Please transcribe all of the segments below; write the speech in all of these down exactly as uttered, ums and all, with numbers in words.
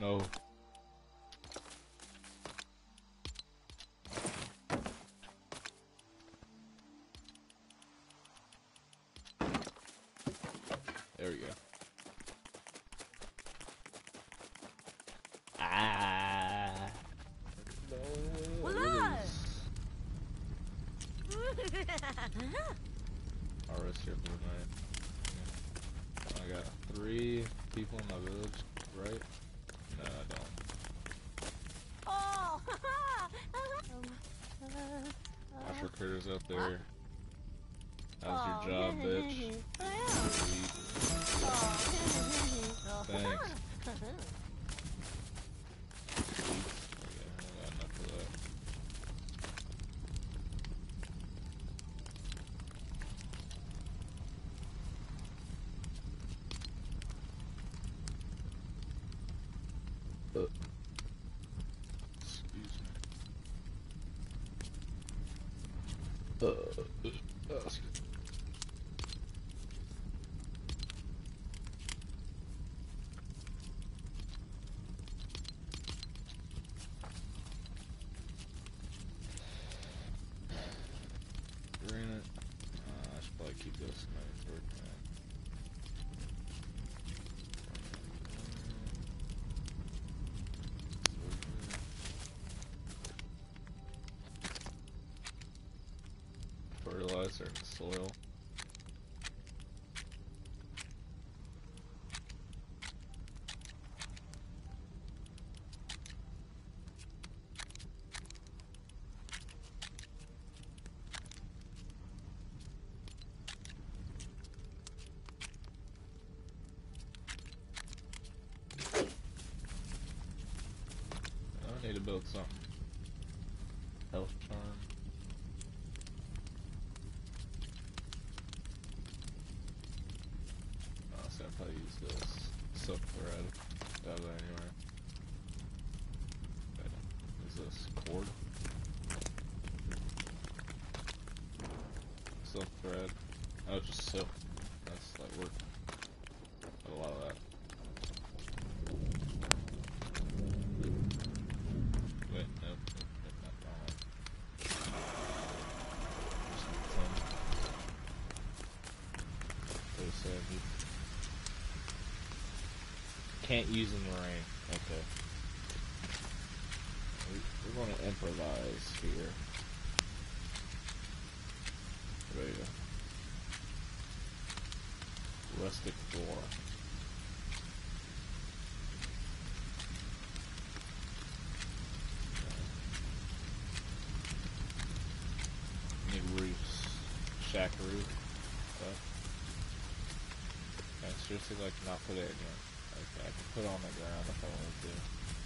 No. There we go. Ah. No. Harvest here, Blue Knight. I got three people in my village, right? No, I don't. Oh. Watch for critters up there. How's your job, bitch? Thanks. Uh, uh, that's good. Granite. Uh, I should probably keep this nice work, man. Fertilizer and soil. I need to build something. Health charm. Honestly, I'll probably use this silk thread. Got that anywhere. Is this cord? Silk thread. Oh, just silk. That's like work. Got a lot of that. Wait, nope, nope, nope, not wrong one. Just ten. thirty-seven. Can't use in the rain. Okay. We, we're going to improvise here. There you go. Rustic floor. Need roofs. Shack roof. Stuff. Can I seriously like not put it in here? Okay, I can put it on the ground if I wanted to.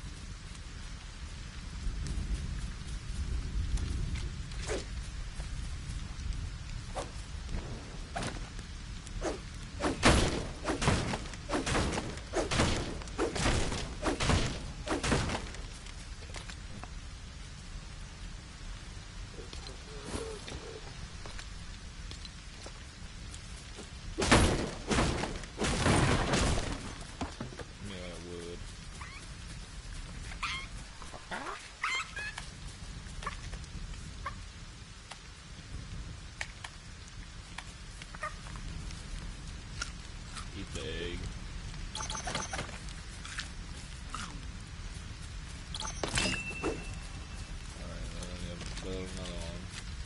Eat the egg. Alright, then I have to build another one.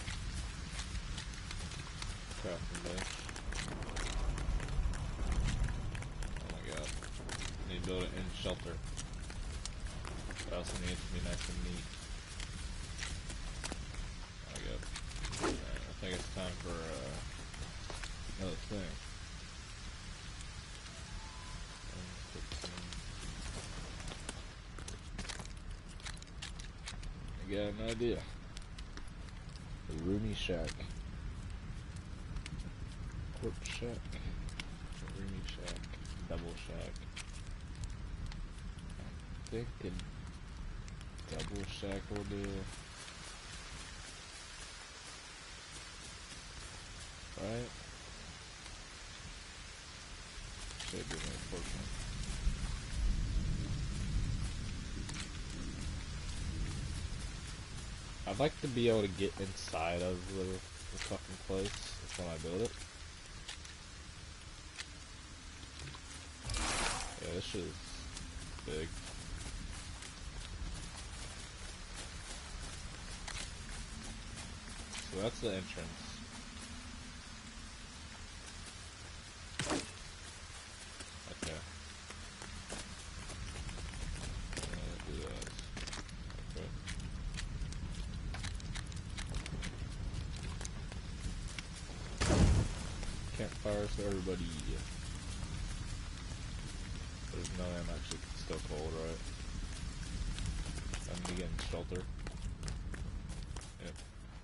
Crafting bench. Oh my god. I need to build it in shelter. But I also need it to be nice and neat. Oh my god. Alright, I think it's time for uh, another thing. I got an idea. The Roomy Shack. Corp Shack. Roomy Shack. Double Shack. I think a double shack will do. Right? Should be my portion. I'd like to be able to get inside of the, the fucking place when I build it. Yeah, this shit is big. So that's the entrance. Okay. Uh, do that. Okay. Campfires for everybody. There's no, I'm actually still cold, right? I'm gonna get in shelter. Yep.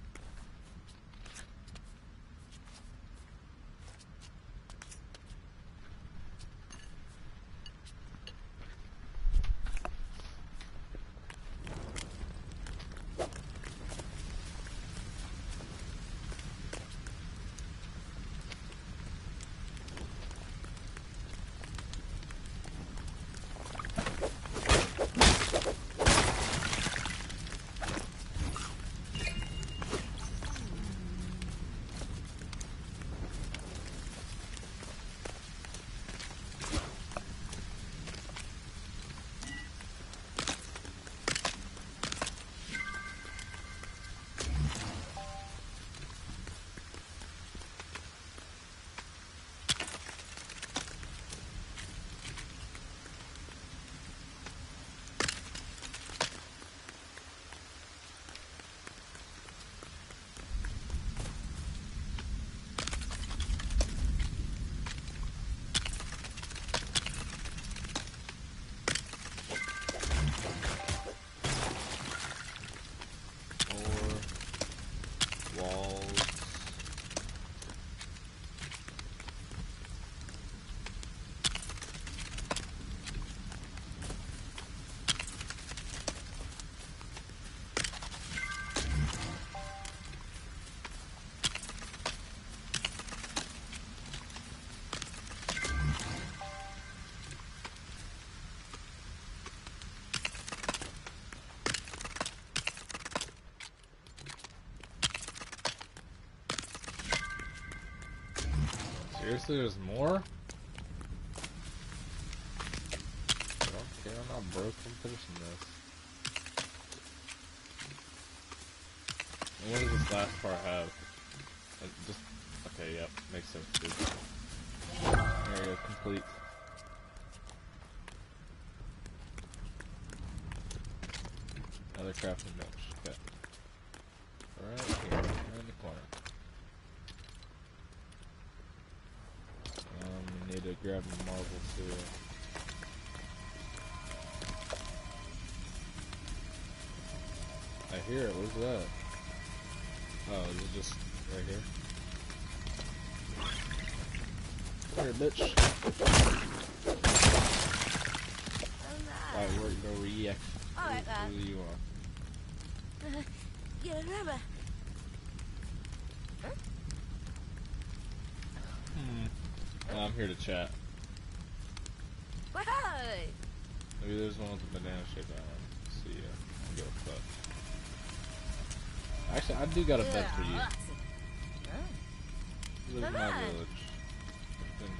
Seriously, there's more? I don't care, I'm not broke from finishing this. And what does this last part have? Uh, just, okay, yep, makes sense, dude. Area complete. Another crafting bench, okay. Right here, right in the corner. Um, we need to grab the marble too. I hear it, where's that? Oh, is it just right here? Come here, bitch. Alright, we're gonna react. Alright, Who, then. who do you want? Get a rubber. Hmm. Well, I'm here to chat. Whoa! Maybe there's one with a banana shaped island. Let's see, yeah. I'll go with that. Actually, I do got a bed for you. You live in my Bye-bye. village. Been-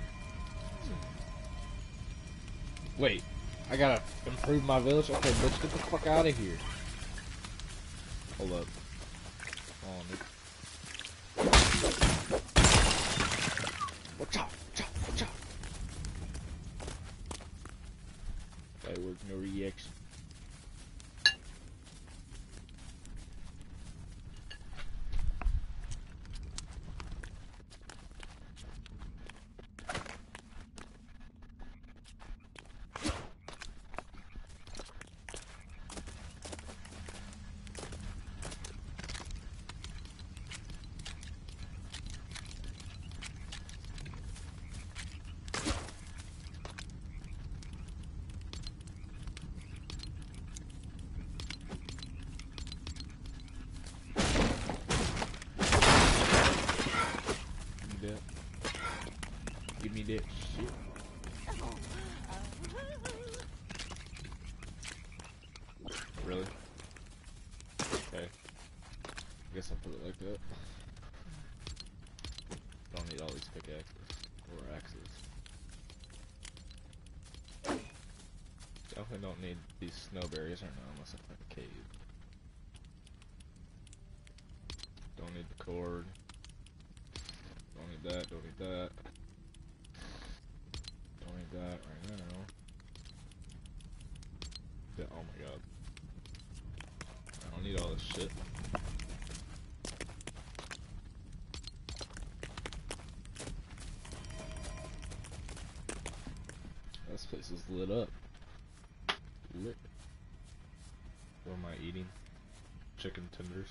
Wait, I gotta improve my village? Okay, bitch, get the fuck out of here. Hold up. Hold on, dude. Watch out, watch out, watch out. That worked, no reaction. Yep. Don't need all these pickaxes or axes. Definitely don't need these snowberries right now unless I find a cave. Don't need the cord. Don't need that, don't need that. Don't need that right now. Yeah, oh my god. I don't need all this shit. This place is lit up. Lit. What am I eating? Chicken tenders.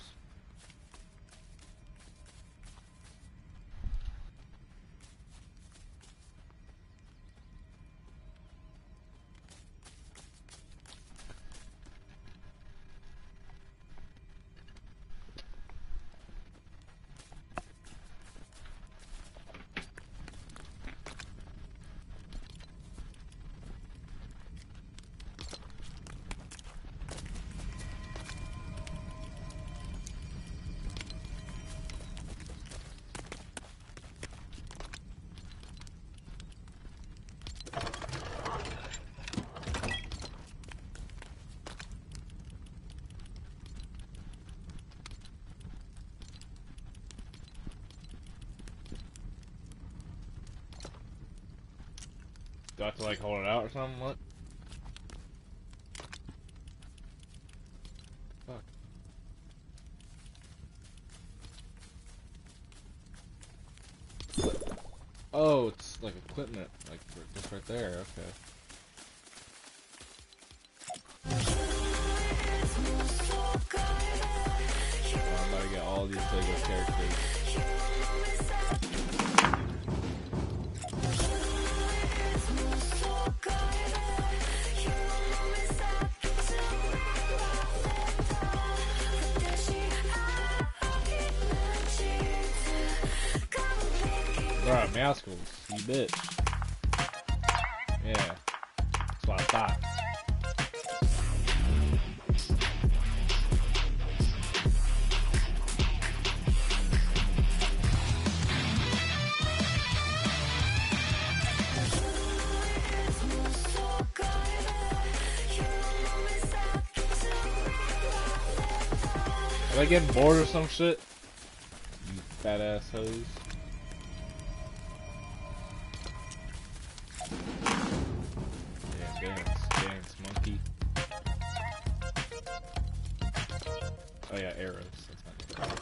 Do I have to like hold it out or something? What? Fuck. Oh, it's like equipment, like just right there. Okay. Oh, I'm about to get all these Lego characters. Alright, Mousicles, you bitch. Yeah, that's what I thought. Am I getting bored or some shit? You fat ass hoes. Yeah, dance, dance, monkey. Oh yeah, arrows. That's not good.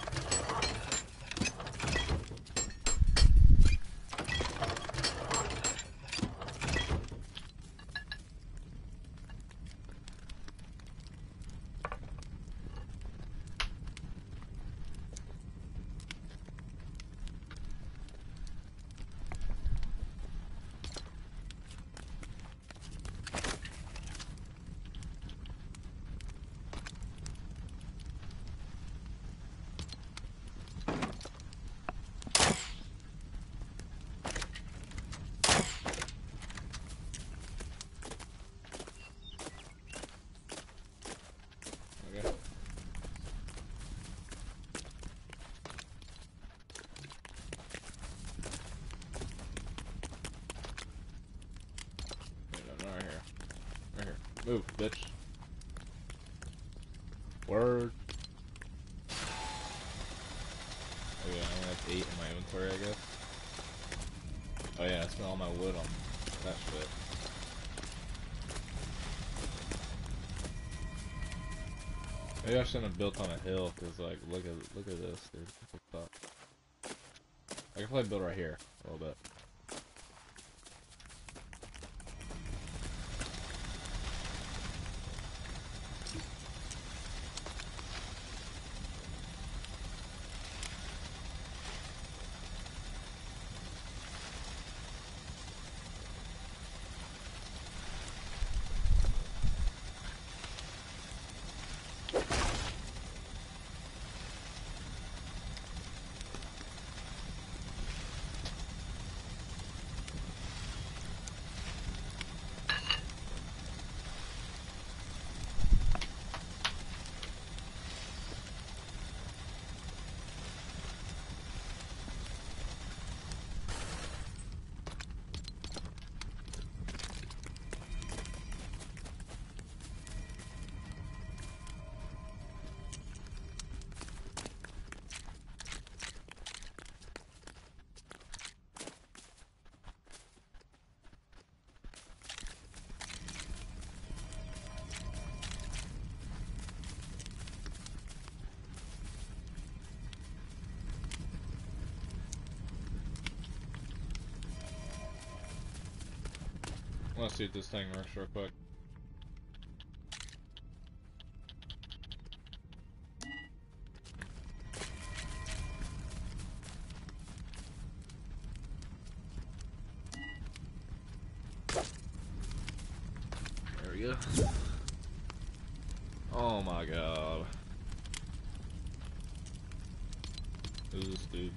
Move, bitch. Word. Oh yeah, I only have eight in my inventory, I guess. Oh yeah, I spent all my wood on that shit. Maybe I shouldn't have built on a hill, cause like, look at look at this, dude. What's up? I can probably build right here a little bit. gonna see if this thing works real quick. There we go. Oh my god. Who's this dude?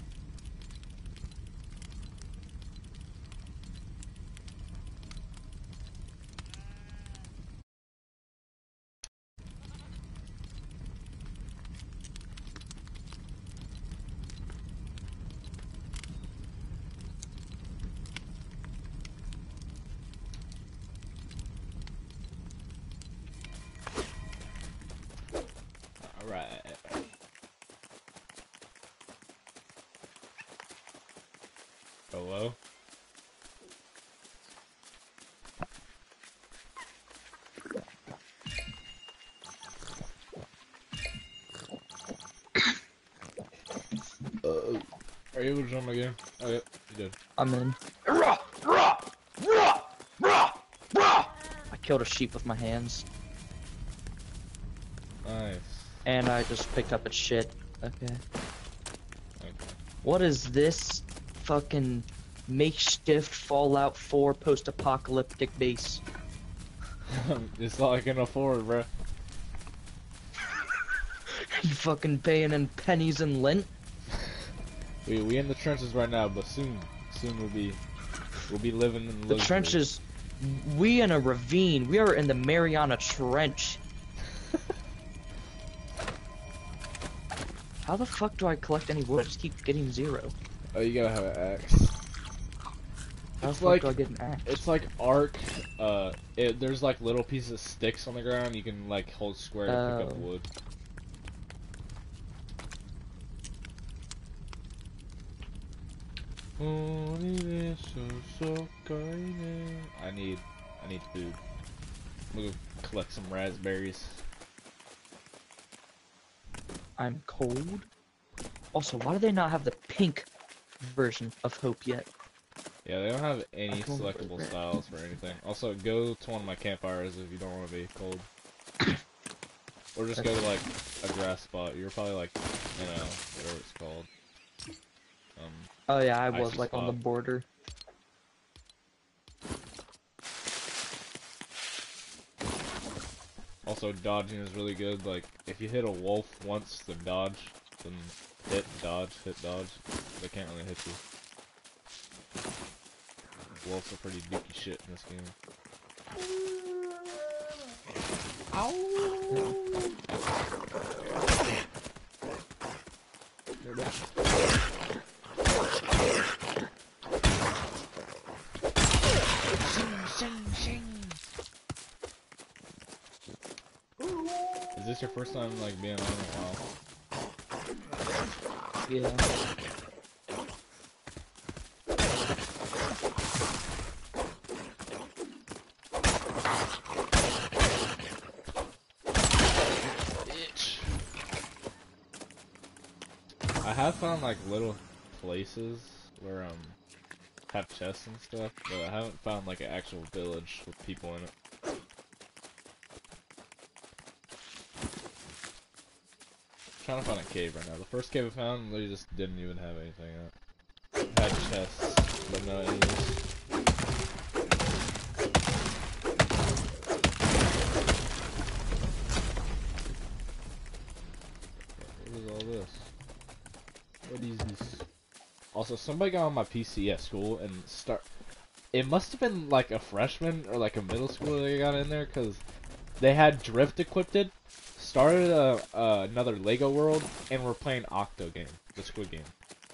Alright. Hello? Uh, are you able to jump again? Oh, yep, you did. I'm in. I killed a sheep with my hands. Nice. And I just picked up its shit. Okay. Okay. What is this fucking makeshift Fallout four post-apocalyptic base? It's all I can afford, bro. You fucking paying in pennies and lint? We we in the trenches right now, but soon, soon we'll be we'll be living in The luxury. trenches. We in a ravine. We are in the Mariana Trench. How the fuck do I collect any wood? I just keep getting zero. Oh, you gotta have an axe. How It's the fuck like do I get an axe? it's like Ark. Uh, it, there's like little pieces of sticks on the ground. You can like hold square to pick up Oh. wood. I need I need food. We'll go collect some raspberries. I'm cold. Also, why do they not have the pink version of Hope yet? Yeah, they don't have any I told them to selectable put it styles for anything. Also, go to one of my campfires if you don't want to be cold. Or just go to like a grass spot. You're probably like, you know, whatever it's called. Um, Oh yeah, I was Icy like on the spot. border. Also, dodging is really good. Like, if you hit a wolf once, then dodge, then hit, dodge, hit, dodge. They can't really hit you. Wolves are pretty dookie shit in this game. Is this your first time like being on a while? Yeah. I have found like little places where um have chests and stuff, but I haven't found like an actual village with people in it. I'm trying to find a cave right now. The first cave I found, they just didn't even have anything in it. It had chests, but no enemies. What is all this? What is this? Also, somebody got on my P C at school and start. It must have been like a freshman or like a middle schooler they got in there because they had Drift equipped, started a, uh, another Lego World, and we're playing Octo game, the Squid Game.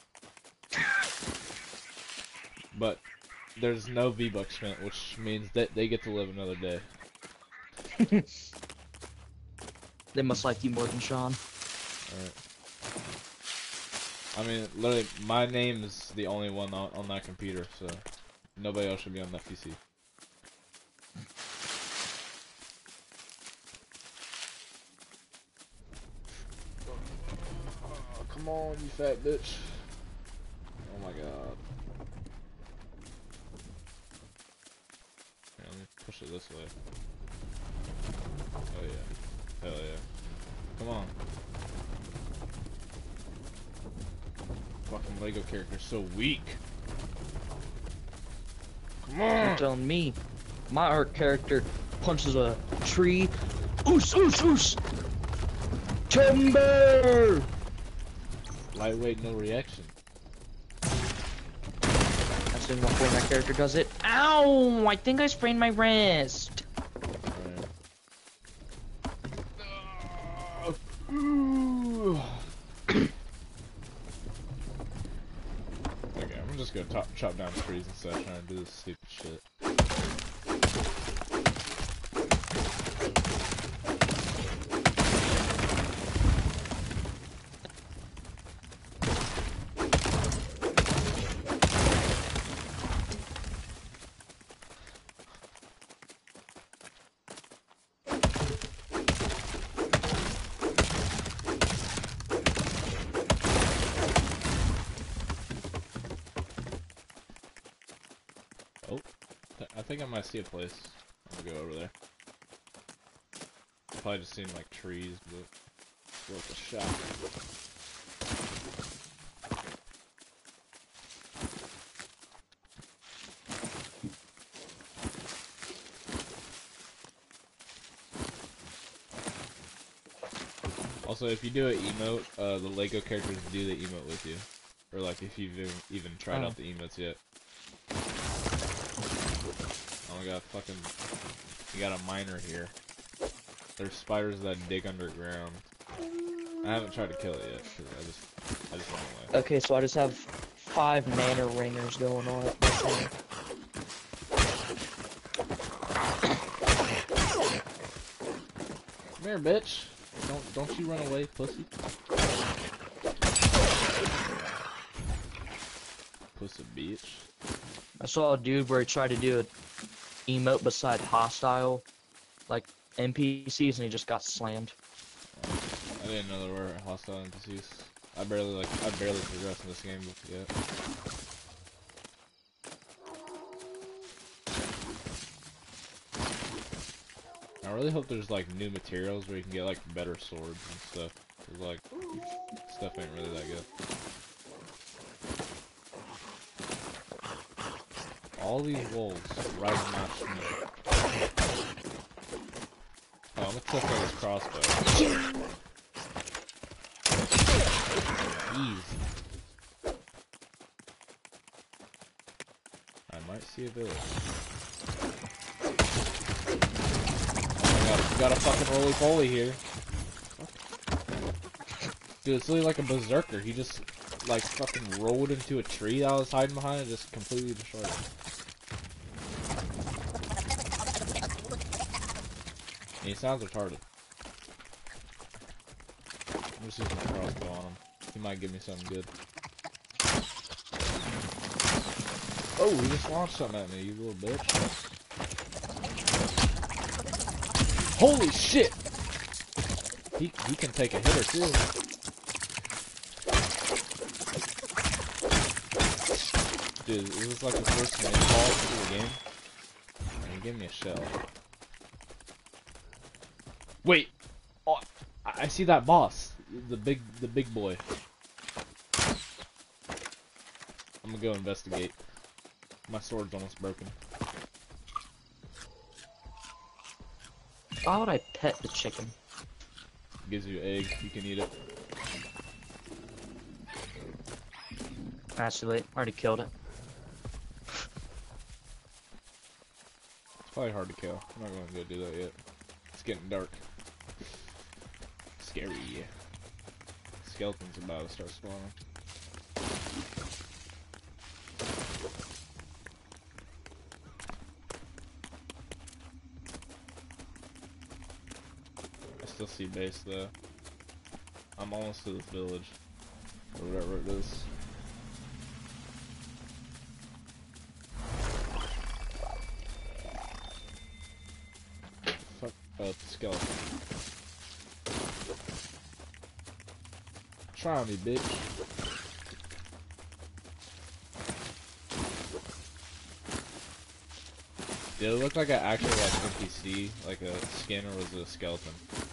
But there's no V-Bucks spent, which means that they get to live another day. They must like you more than Sean. Alright. I mean, literally, my name is the only one on, on that computer, so nobody else should be on that P C. Oh, come on, you fat bitch. Oh my god. Here, let me this way. Oh yeah. Hell yeah. Come on. Fucking Lego character's so weak. Come You're on! telling me my art character punches a tree. Oos, oos, oos! Timber! Lightweight, no reaction. That's in before my character does it. Ow! I think I sprained my wrist. Okay, I'm just gonna top, chop down trees instead of trying to do this stupid shit. Oh, I think I might see a place. I'm gonna go over there. Probably just seem like trees, but it's worth a shot. Also, if you do an emote, uh, the Lego characters do the emote with you. Or like if you've even, even tried Oh. out the emotes yet. Oh my god, fucking... You got a miner here. There's spiders that dig underground. I haven't tried to kill it yet, because I just, I just ran away. Okay, so I just have five mana ringers going on at the time. Come here, bitch! Don't, don't you run away, pussy. Pussy bitch. I saw a dude where he tried to do an emote beside hostile, like N P Cs, and he just got slammed. I didn't know there were hostile N P Cs. I barely like I barely progressed in this game yet. I really hope there's like new materials where you can get like better swords and stuff. Cause like stuff ain't really that good. All these wolves riding my snow. Oh, I'm gonna test out this crossbow. Easy. I might see a village. Oh my god, we got a fucking roly-poly here. Dude, it's literally like a berserker. He just, like, fucking rolled into a tree that I was hiding behind and just completely destroyed it. And he sounds retarded. I'm just using a crossbow on him. He might give me something good. Oh, he just launched something at me, you little bitch. Holy shit! He, he can take a hit or two. Dude, this is like the first nightfall to the game. And he gave me a shell. Wait! Oh, I, I see that boss. The big, the big boy. I'm gonna go investigate. My sword's almost broken. Why would I pet the chicken? Gives you eggs, you can eat it. That's too late. Already killed it. It's probably hard to kill. I'm not gonna go do that yet. It's getting dark. Scary. Skeletons about to start spawning. I still see base though. I'm almost to this village. Or whatever it is. Fuck. Oh, it's a skeleton. Try me, bitch. Did it look like an actual like N P C, like a skin, or was it a skeleton?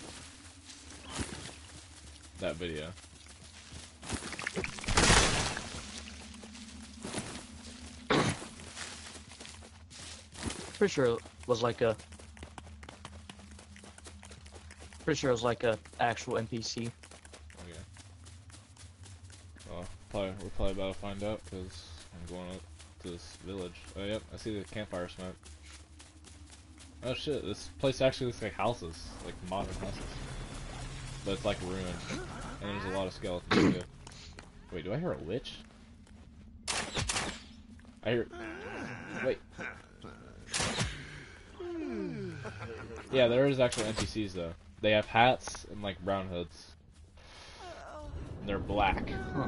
That video. Pretty sure it was like a. Pretty sure it was like a actual N P C. Okay. Well, probably we're probably about to find out because I'm going up to this village. Oh yep, I see the campfire smoke. Oh shit, this place actually looks like houses, like modern houses. But it's like ruined. And there's a lot of skeletons too. Wait, do I hear a witch? I hear... Wait. Yeah, there is actual N P Cs though. They have hats and like brown hoods. And they're black. Huh.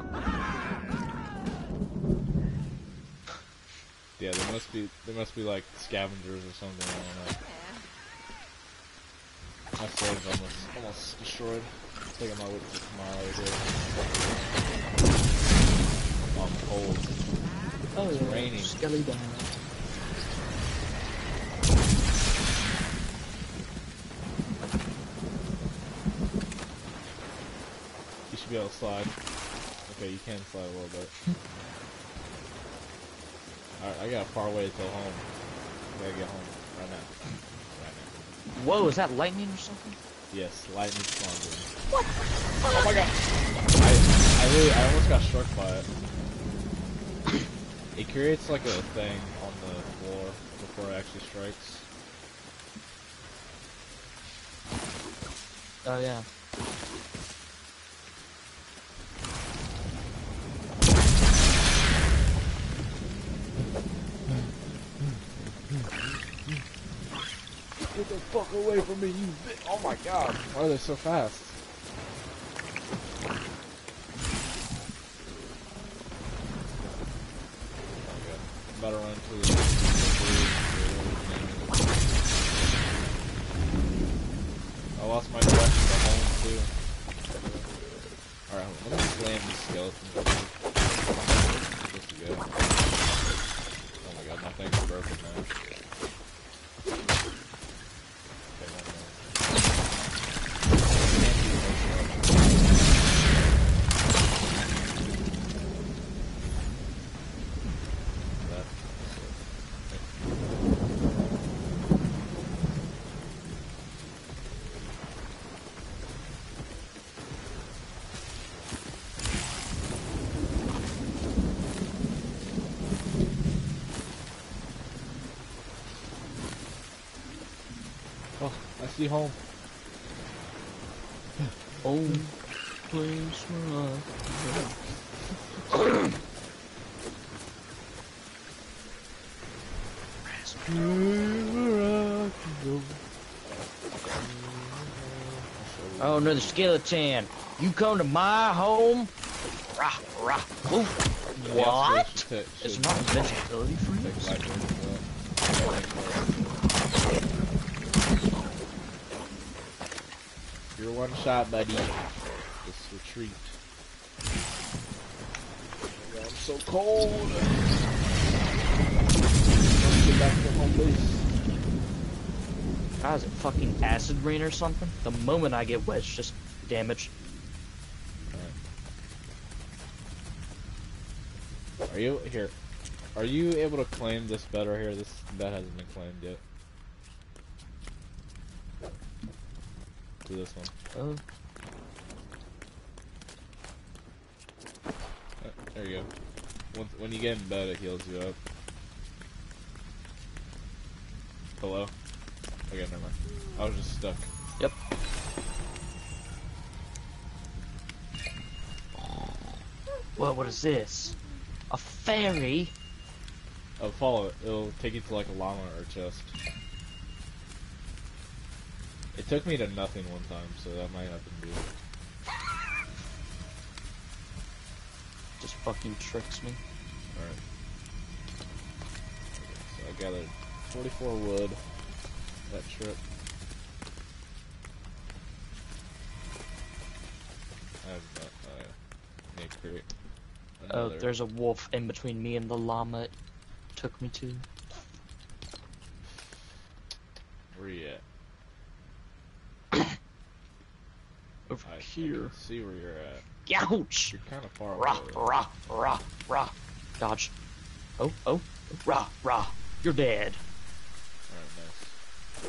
Yeah, there must be there must be like scavengers or something. I don't know. My slave's almost almost destroyed. Taking my whip to tomorrow again. I'm cold. Oh It's yeah. raining. Skelly down. You should be able to slide. Okay, you can slide a little bit. Alright, I got a far way till home. I gotta get home right now. Right now. Whoa, is that lightning or something? Yes, lightning storm. What? Oh my god! I I really I almost got struck by it. It creates like a thing on the floor before it actually strikes. Oh yeah. Get the fuck away from me, you bitch! Oh my god! Why are they so fast? Okay. I'm about to run to the... I lost my direction to home too. Alright, let me slam these skeletons up here. Just to go. Oh my god, my thing's broken now. Oh, I see home. Oh, please run. Oh, another skeleton. You come to my home? Rah, rah, ooh. What? It's not invincibility for you? You're one shot, buddy. Just retreat. Oh, I'm so cold. Let's get back to home base. God, is it fucking acid rain or something? The moment I get wet, it's just damage. Right. Are you here? Are you able to claim this bed right here? This bed hasn't been claimed yet. Do this one. Oh. Uh, there you go. When, when you get in bed, it heals you up. Hello? Okay, never mind. I was just stuck. Yep. What? What is this? A fairy? Oh, follow it. It'll take you to like a llama or a chest. It took me to nothing one time, so that might have to be it. Just fucking tricks me. Alright. Okay, so I gathered forty-four wood that trip. I have not, uh, need to create Oh, another. there's a wolf in between me and the llama it took me to. over I, here. I can see where you're at. Ouch! You're kind of far Rah, away. rah, rah, rah. Dodge. Oh, oh. Rah, rah. You're dead. Alright, nice.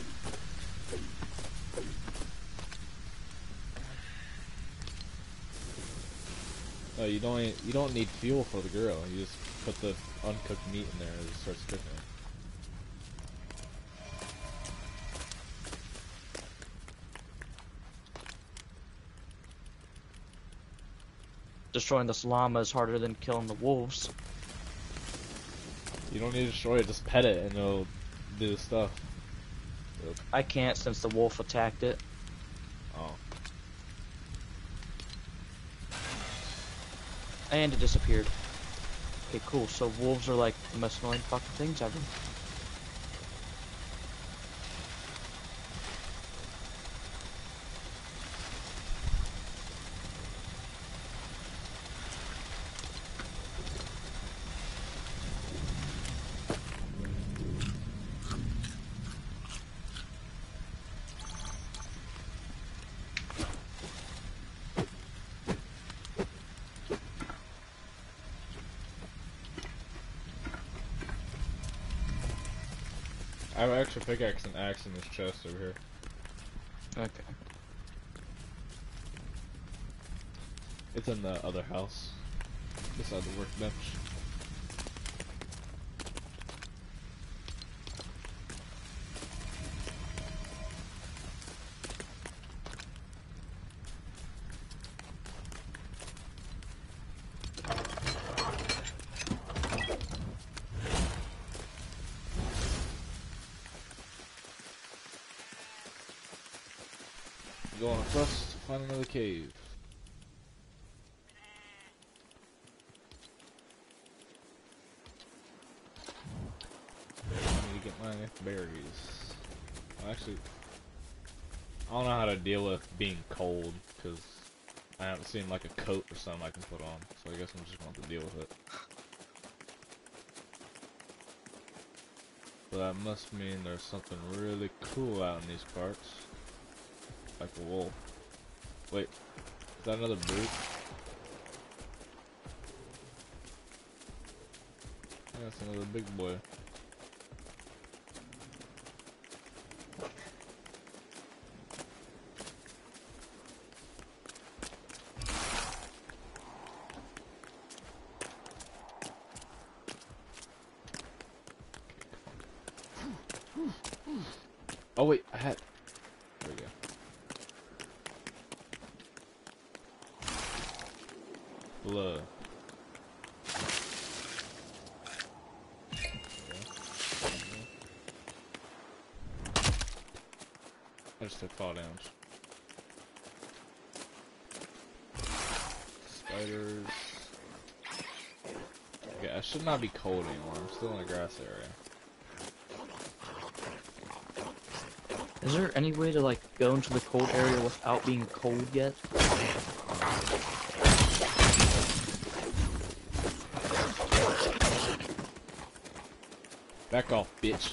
No, you don't. You don't need fuel for the grill. You just put the uncooked meat in there and it starts cooking. Destroying this llama is harder than killing the wolves. You don't need to destroy it. Just pet it and it'll do the stuff. Yep. I can't since the wolf attacked it. Oh. And it disappeared. Okay, cool. So wolves are like the most annoying fucking things ever. I have an extra pickaxe and axe in this chest over here. Okay. It's in the other house, beside the workbench. Go on a quest to find another cave. I need to get my berries. Well, actually, I don't know how to deal with being cold because I haven't seen like a coat or something I can put on. So I guess I'm just going to have to deal with it. But that must mean there's something really cool out in these parts. Like a wolf. Wait, is that another brute? Yeah, that's another big boy. Oh wait, I had. There we go. Blood. I just took fall damage. Spiders. Okay, I should not be cold anymore. I'm still in the grass area. Is there any way to like go into the cold area without being cold yet? Back off, bitch.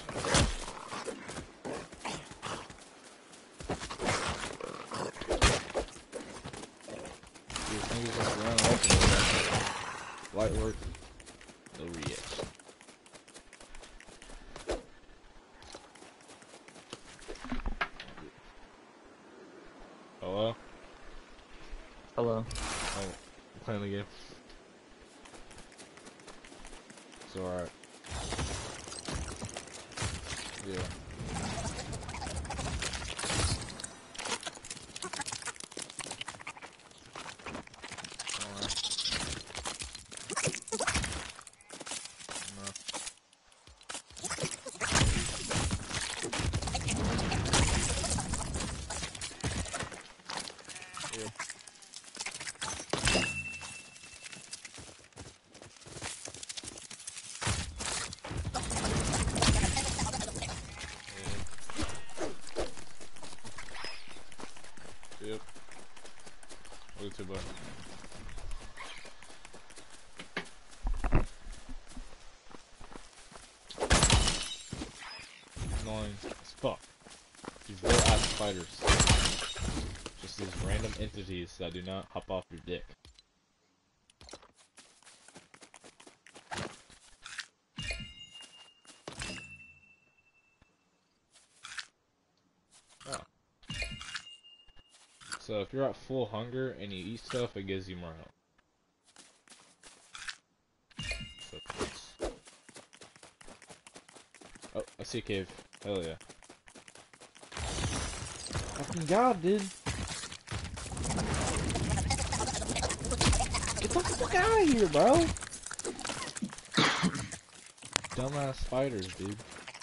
These things just run away from me. Light work. No reaction. Hello? Hello. Oh, I'm playing the game. It's alright. Yeah. Alright. No. Yeah. Yep. Go to bud. Annoying as fuck. These little ass spiders. Just just these random entities that do not hop off your dick. Oh. So if you're at full hunger and you eat stuff, it gives you more health. So close. Oh, I see a cave. Hell yeah. Fucking god, dude. Get the fuck out of here, bro. Dumbass spiders, dude.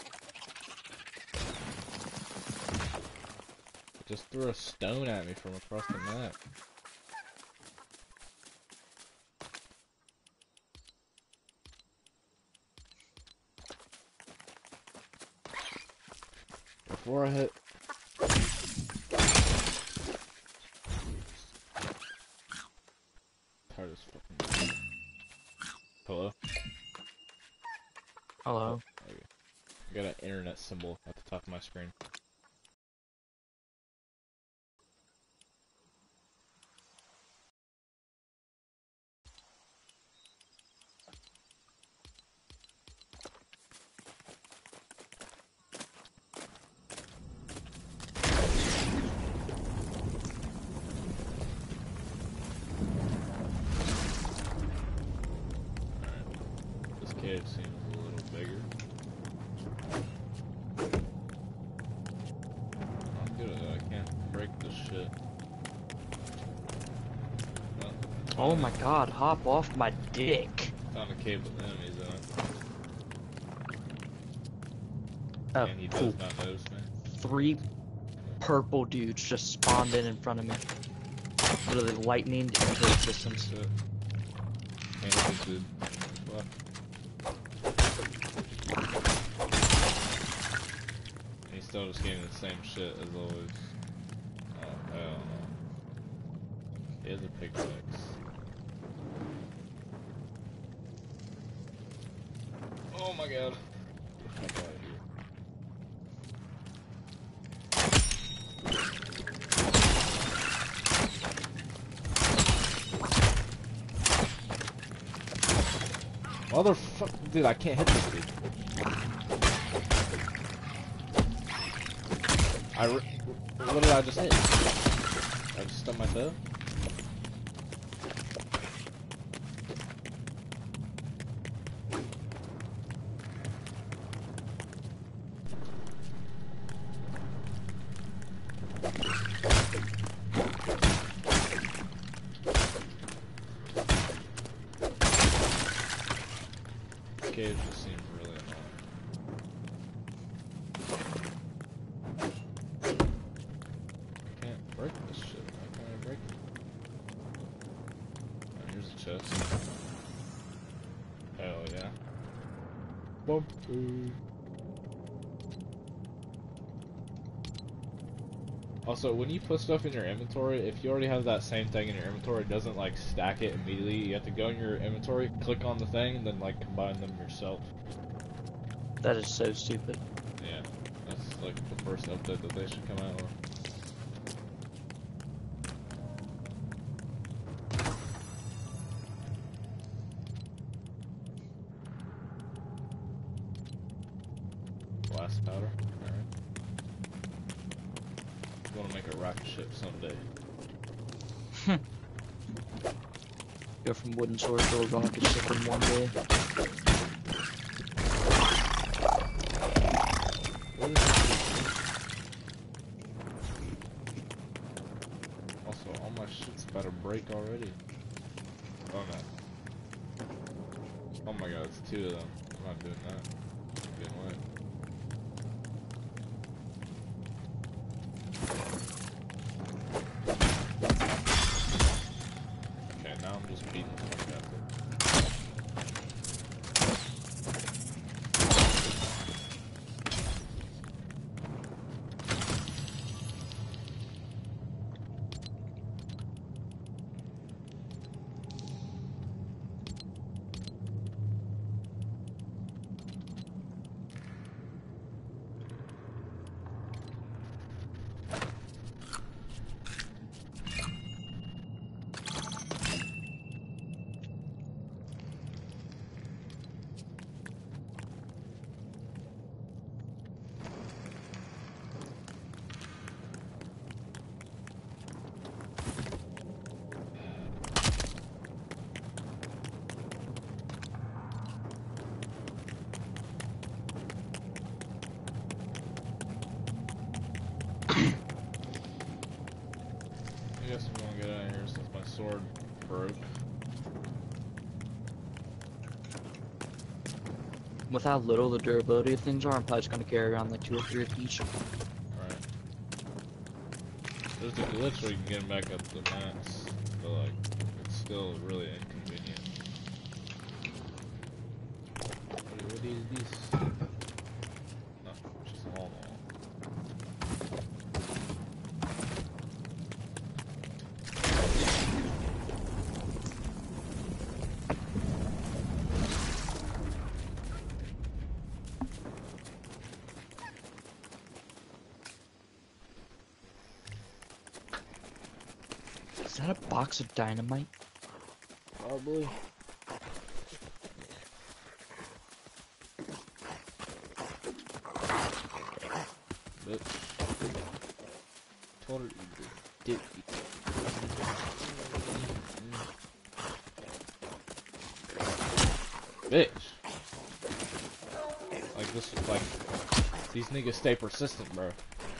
Just threw a stone at me from across the map. Before I hit... Tired as fucking... Hello? Hello. Okay. I got an internet symbol at the top of my screen. Cave seems a little bigger. I'm good at it. I can't break this shit. Well, Oh my god, hop off my dick. found a cave with enemies in it. Oh, And he does cool. not notice me. Three purple dudes just spawned in in front of me. Literally lightning into existence. Shit. Can't even dude. Fuck. He's still just getting the same shit as always. Oh, hell no. He has a pickaxe. Oh my god. Get the fuck out of here. Motherfucker, dude, I can't hit this dude. I re what did I just hit? I just stubbed my toe? This cave just seems really annoying. I can't break this shit. Why can't I break it? Oh, here's a chest. Hell yeah. Bump. Also, when you put stuff in your inventory, if you already have that same thing in your inventory, it doesn't like stack it immediately. You have to go in your inventory, click on the thing, and then like combine them yourself. That is so stupid. Yeah, that's like the first update that they should come out with. Blast powder. Alright. I want to make a rocket ship someday. Go from wooden sword to a rocket ship in one day. Also, all my shit's about to break already. Oh no. Oh my god, it's two of them. I'm not doing that. I'm getting wet. Okay, now I'm just beating the fuck out of it. guess I'm gonna get out of here since my sword broke. With how little the durability of things are, I'm probably just gonna carry around like two or three of each. Right. There's a glitch where you can get them back up to the max, but like, it's still really inconvenient. What, what is this? No, just a wall. Is that a box of dynamite? Probably. Bitch. Told her to eat this dick. Bitch. Like this, like these niggas stay persistent, bro.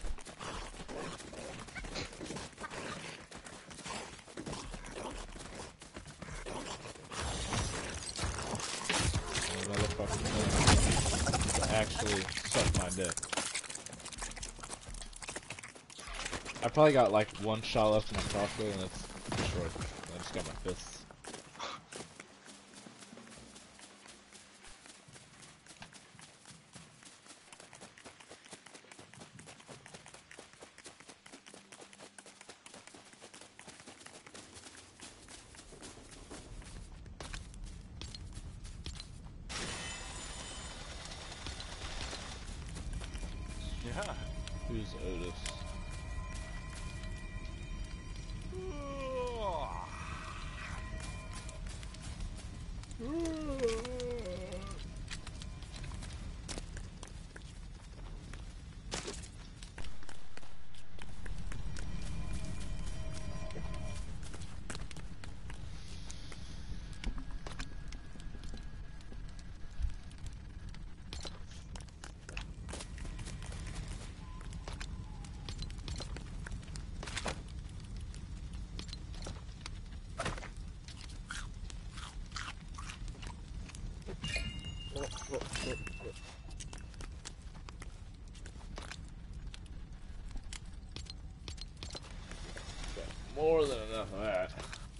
Actually suck my dick. I probably got like one shot left in my crossbow and it's destroyed. I just got my fists. Yeah. Who's Otis? More than enough of that.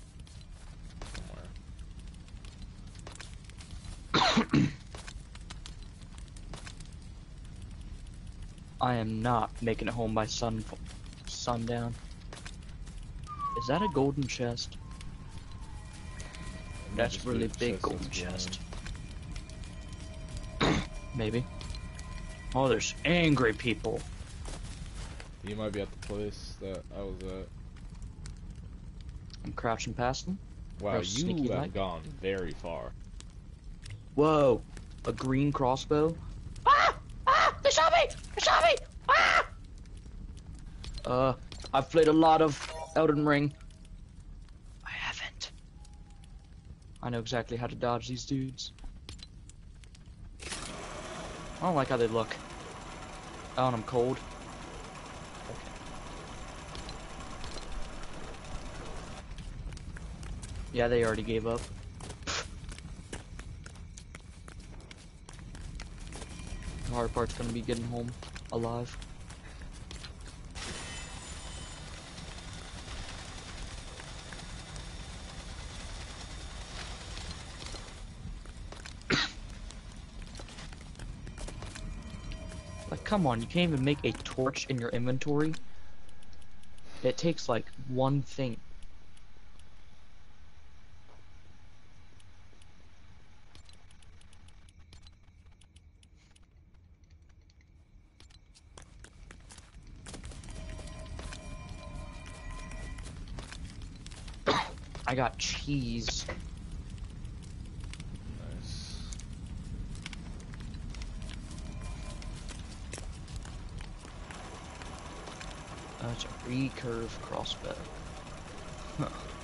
Somewhere. I am not making it home by sun sundown. Is that a golden chest? That's a really big golden chest. Maybe. Oh, there's angry people. You might be at the place that I was at. I'm crouching past them. Wow, Real you sneaky have like. gone very far. Whoa! A green crossbow? Ah! Ah! They shot me! They shot me! Ah! Uh, I've played a lot of Elden Ring. I haven't. I know exactly how to dodge these dudes. I don't like how they look. Oh, and I'm cold. Okay. Yeah, they already gave up. The hard part's gonna be getting home alive. Like, come on, you can't even make a torch in your inventory. It takes like one thing. I got cheese. Nice. That's a recurve crossbow. Huh.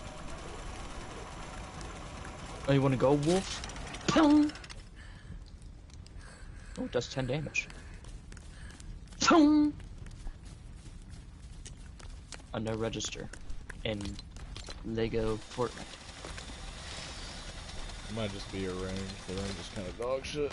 Oh, you wanna go, wolf? Pum! Oh, it does ten damage. Pum! A no register. in Lego Fortnite. It might just be your range. The range is kind of dog shit.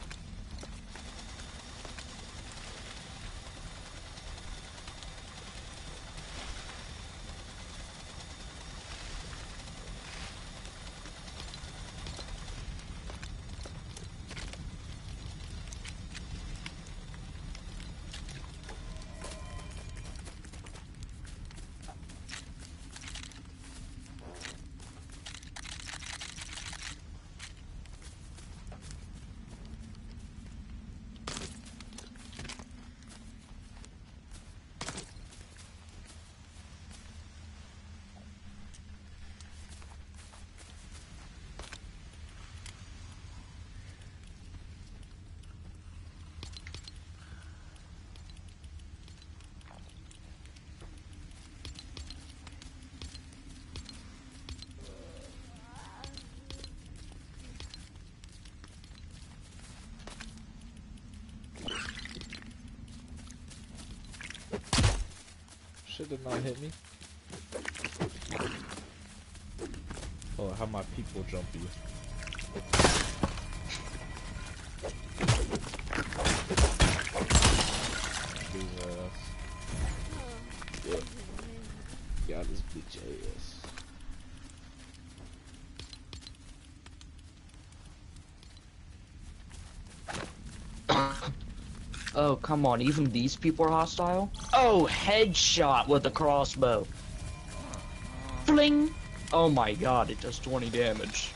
Shit did not hit me. Oh, how my people jump you. His ass. Yep. Got his bitch ass. Oh, come on, even these people are hostile? Oh, headshot with a crossbow. Fling! Oh my god, it does twenty damage.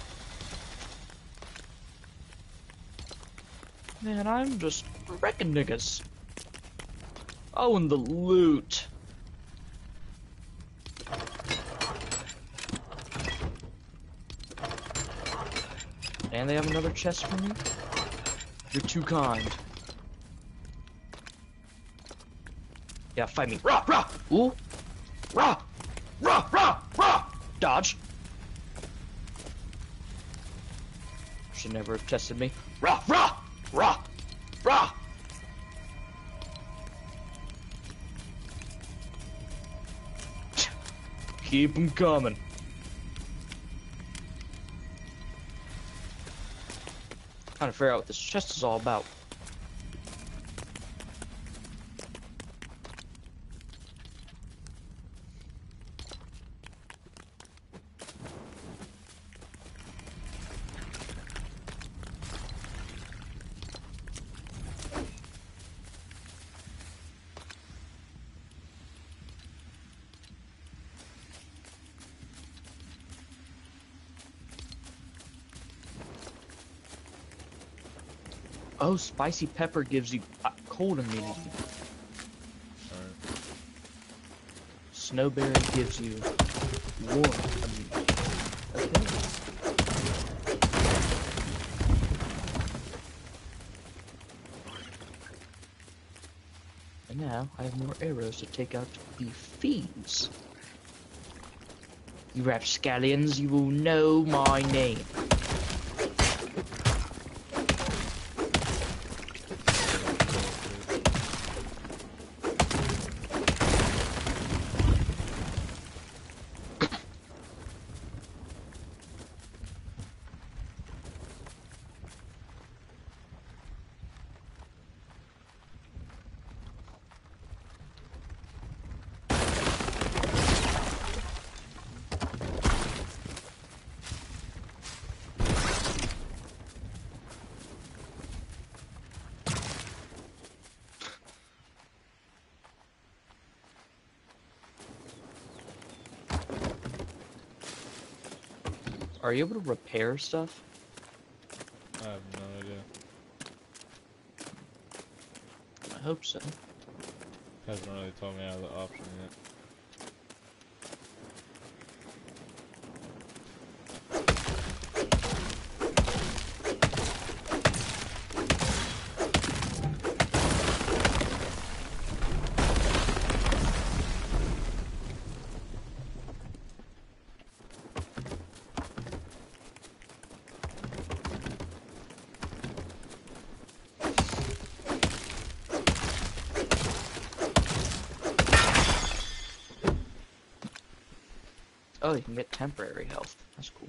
Man, I'm just wrecking niggas. Oh, and the loot. And they have another chest for me? You're too kind. Yeah, fight me. Rah, rah! Ooh! Rah! Rah, rah, rah! Dodge. Should never have tested me. Rah, rah! Rah! Rah! Keep them coming. Trying to figure out what this chest is all about. Oh, spicy pepper gives you uh, cold immunity. Alright. Snowberry gives you warm immunity. Okay. And now I have more arrows to take out the fiends. You rapscallions, you will know my name. Are you able to repair stuff? I have no idea. I hope so. Hasn't really told me out of the option yet. Oh, you can get temporary health. That's cool.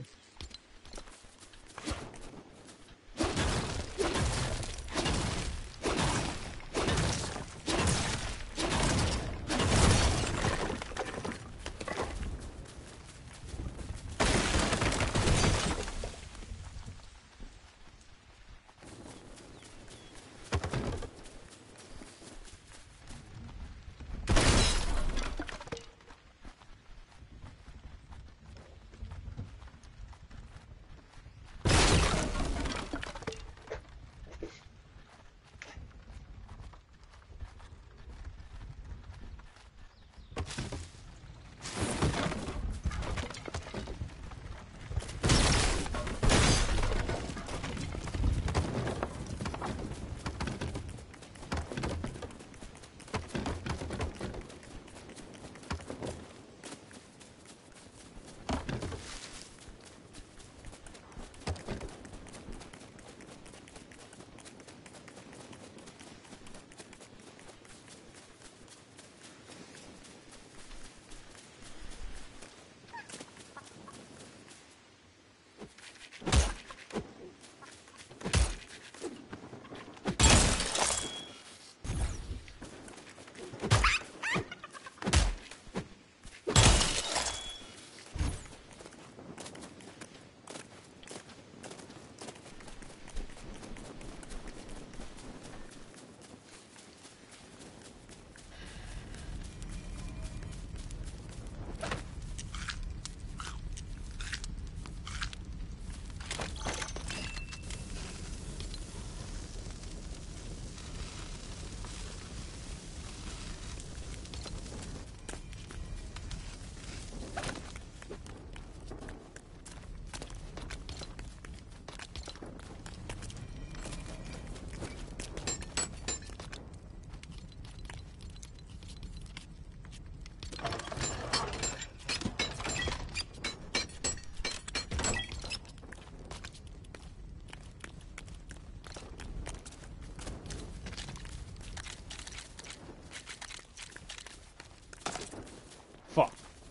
Fuck.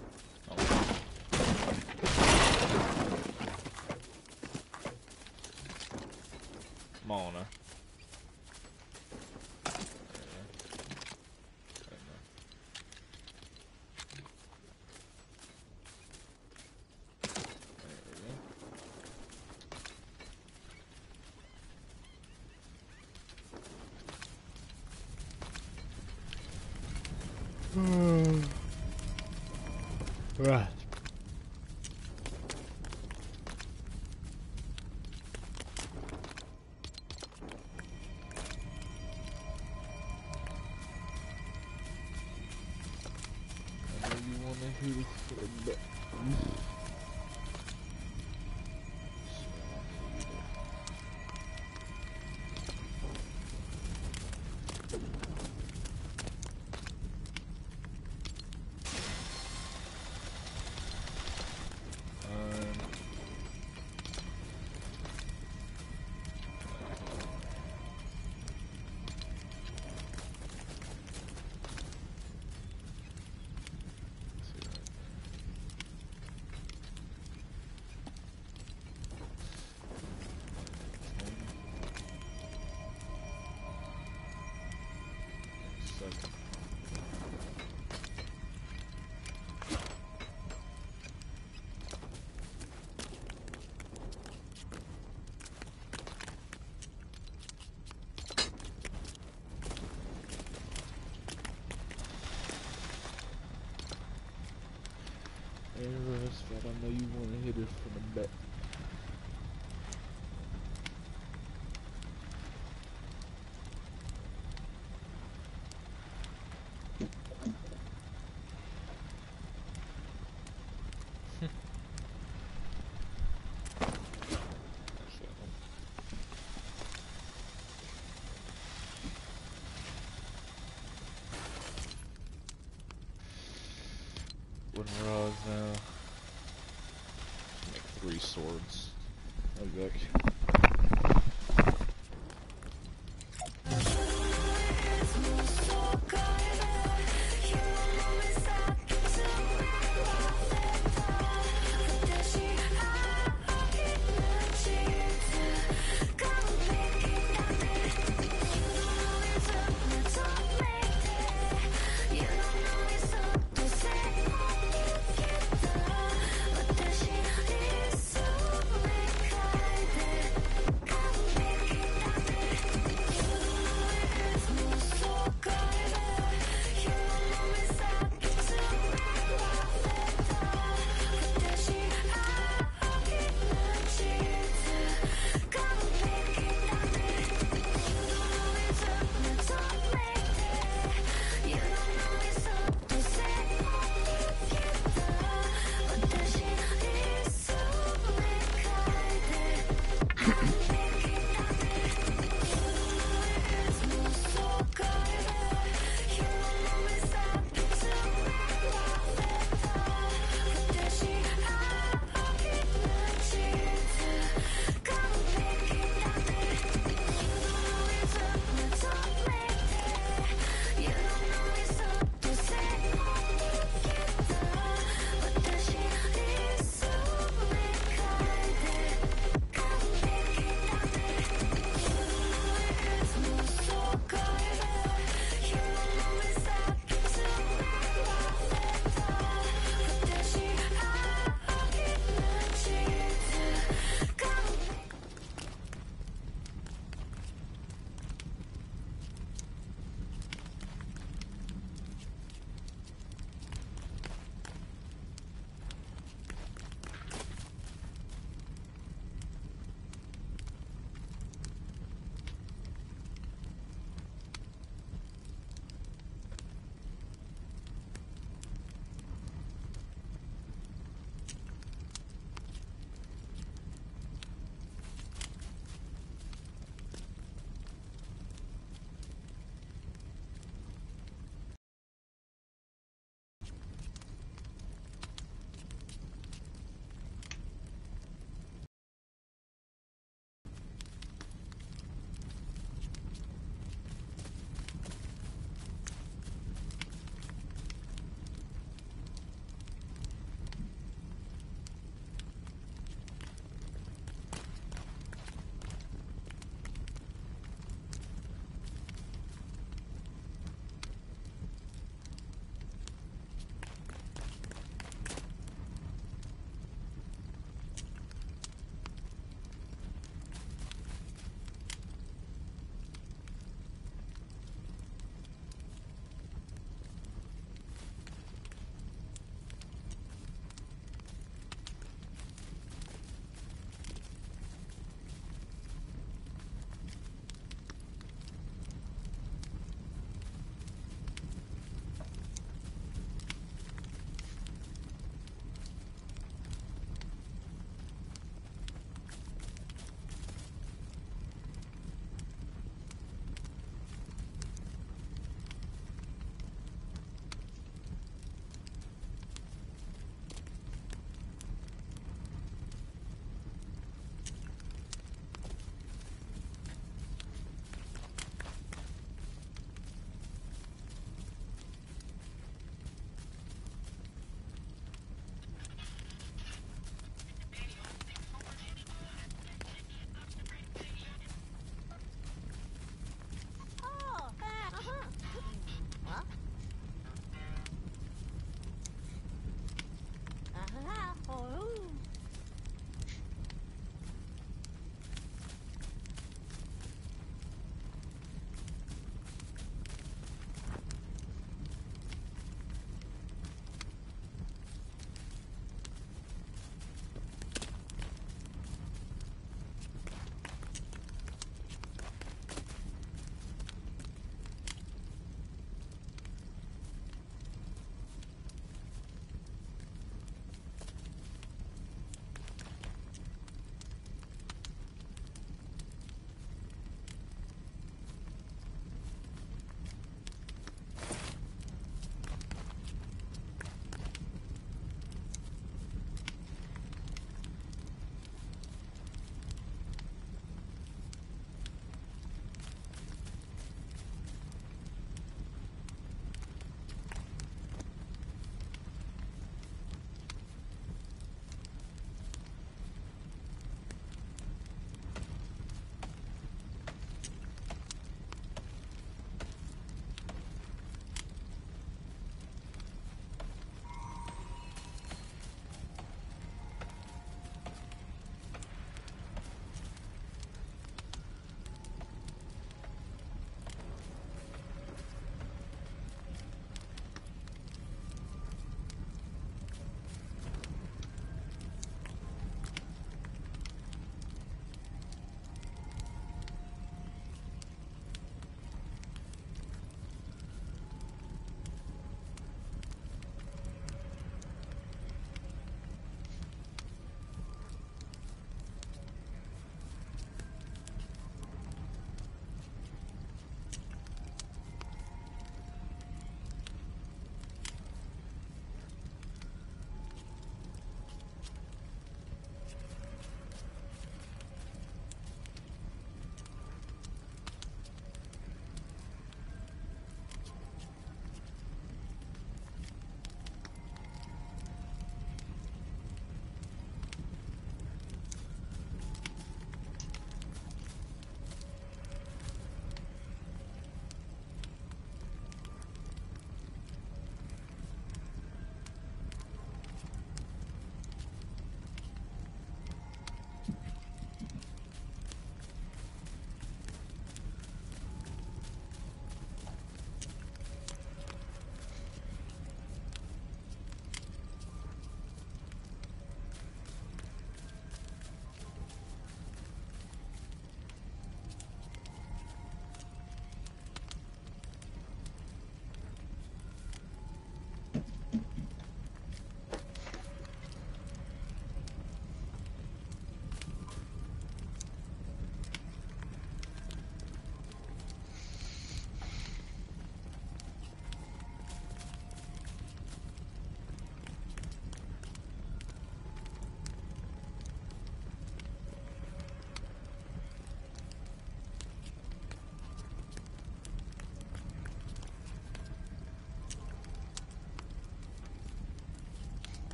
Come on, huh? Right. I know you wanna hit it for the back. Rest, but I know you wanna hit it from the back. Wooden rods now. Make three swords. I'll be back.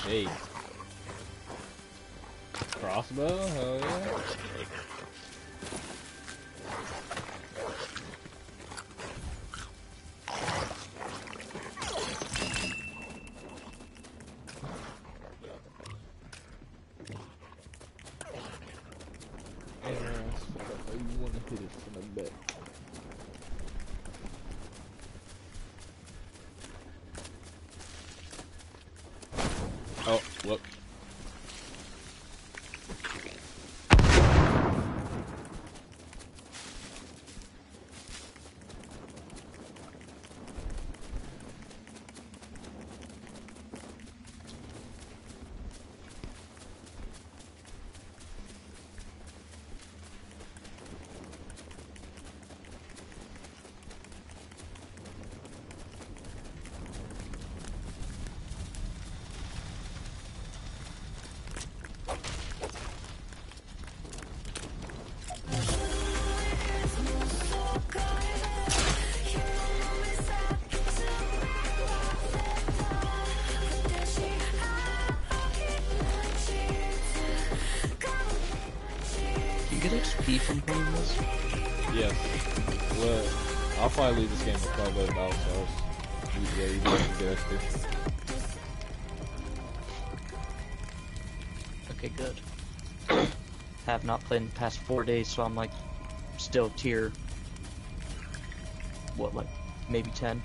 Shade. Crossbow? Hell yeah. You want to hit it from the back. Oh, whoop. X P from playing this? Yes. Well, I'll probably leave this game with quite a bit of battle stars. Yeah, you can get X P. Okay, good. Have not played in the past four days, so I'm like still tier. What, like maybe ten?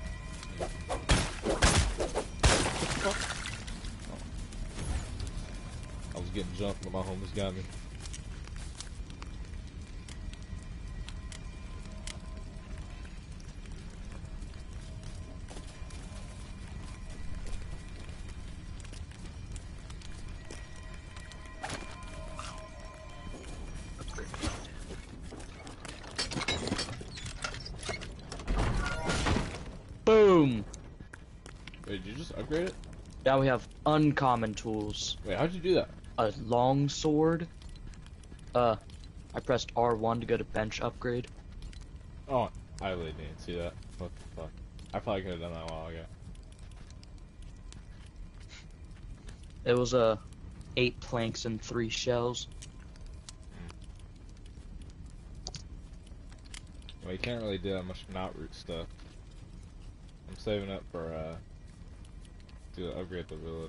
I was getting jumped, but my homies got me. Boom! Wait, did you just upgrade it? Now we have uncommon tools. Wait, how'd you do that? A long sword. Uh, I pressed R one to go to bench upgrade. Oh, I really didn't see that. What the fuck? I probably could have done that a while ago. It was a uh, eight planks and three shells. Well, you can't really do that much knot root stuff. I'm saving up for, uh, to upgrade the village.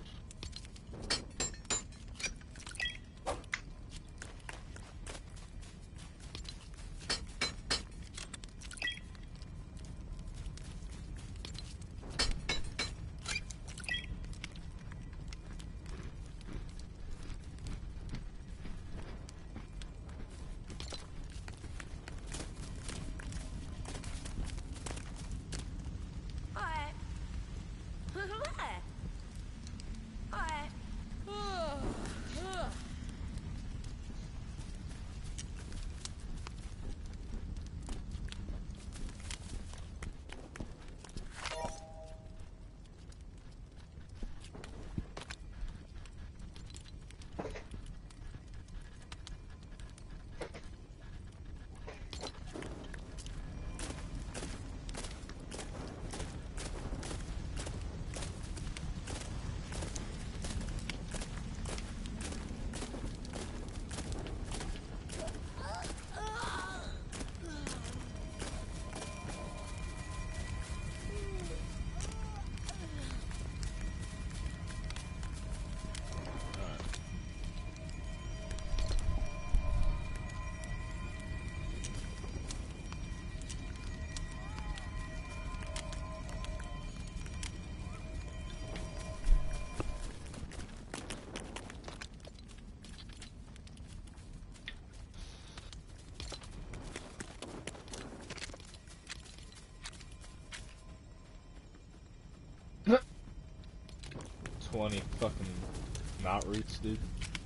twenty fucking knot roots, dude.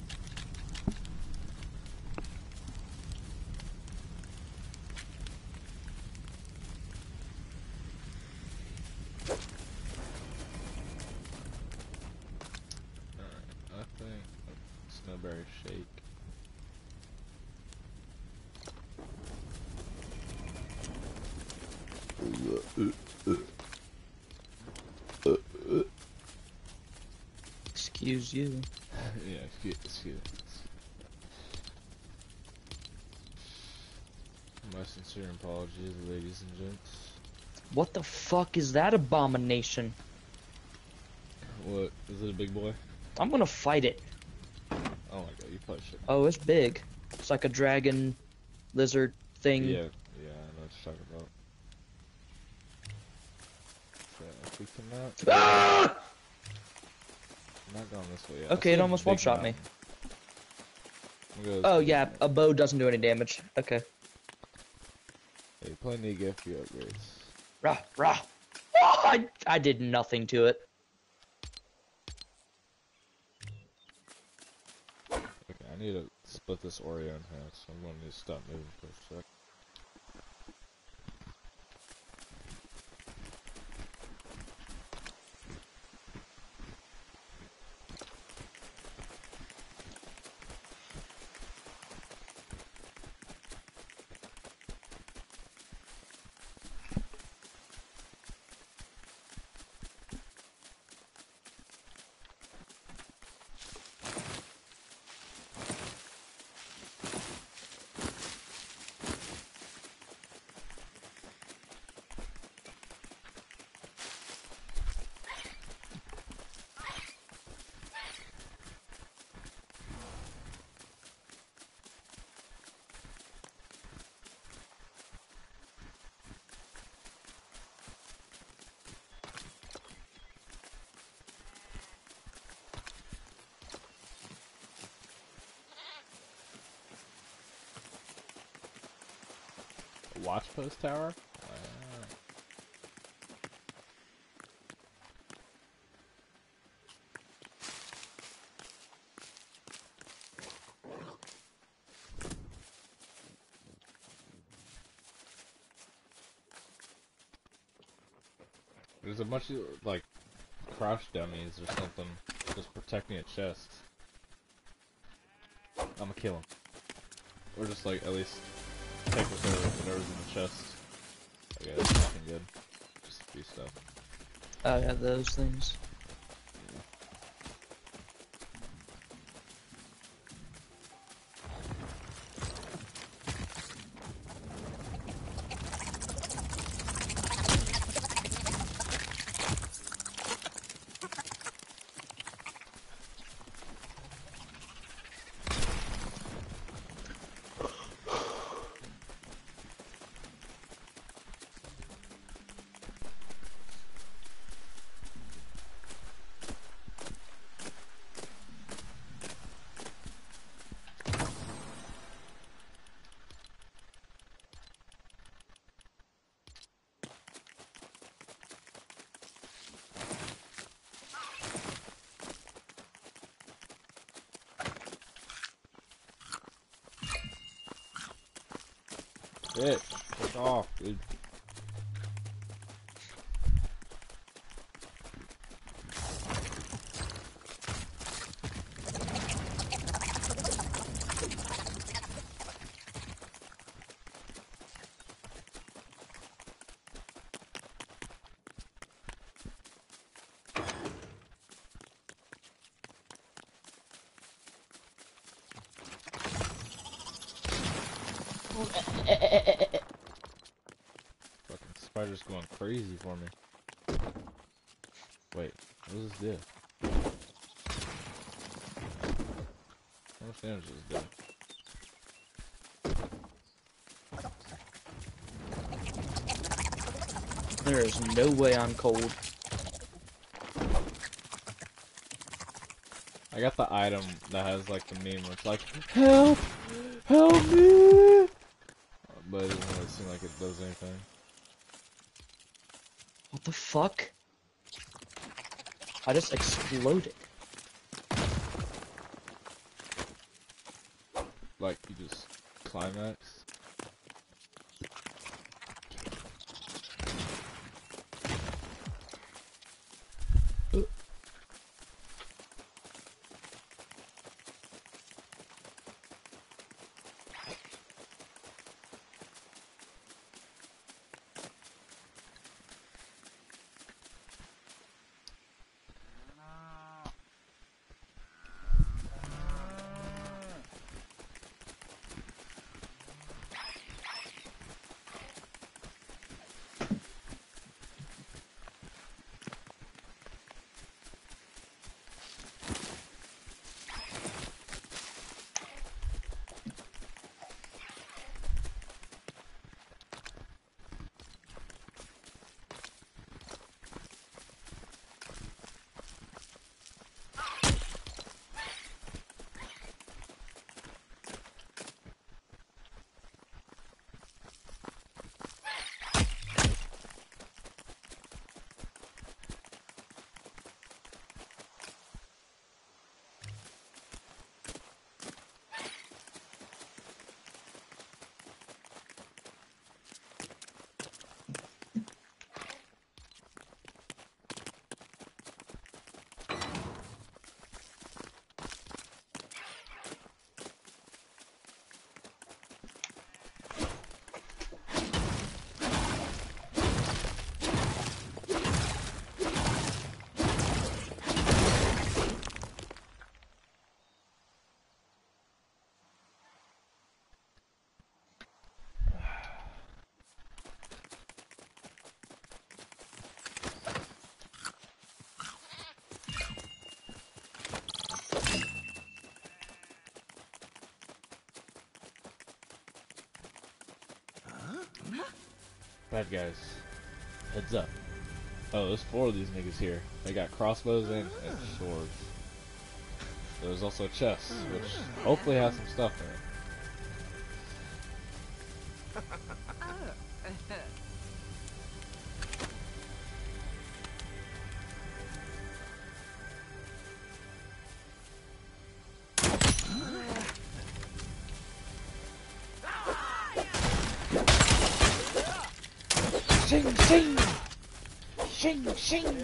Alright, I think snowberry shake. Uh, uh, uh. Excuse Excuse you. Yeah, excuse, excuse. My sincere apologies, ladies and gents. What the fuck is that abomination? What? Is it a big boy? I'm gonna fight it. Oh my god, you probably should. Oh, it's big. It's like a dragon lizard thing. Yeah, yeah, I know what you're talking about. So, if we cannot... Ah! I'm not going this way yet. I Okay, see it a almost big one-shot me. mountain. I'm gonna go Oh this yeah, way. a bow doesn't do any damage. Okay. Hey, plenty to get a few upgrades. Rah, rah. Oh, I, I did nothing to it. Okay, I need to split this Oreo in half, so I'm going to need to stop moving for a sec. Watch post tower? Wow. There's a bunch of, like, crouch dummies or something just protecting a chest. I'm gonna kill him. Or just, like, at least take whatever, whatever's in the chest. Okay, that's nothing good. Just a few stuff. Oh yeah, those things. Bitch, fuck off, dude. Fucking spider's going crazy for me. Wait, what does this do? How much damage does it do? There is no way I'm cold. I got the item that has like the meme where it's like, help! Help me! But it doesn't really seem like it does anything. What the fuck? I just exploded. Like, you just climax. Bad guys. Heads up. Oh, there's four of these niggas here. They got crossbows and, and swords. There's also chests, which hopefully has some stuff in it. Sing, sing! Sing, sing!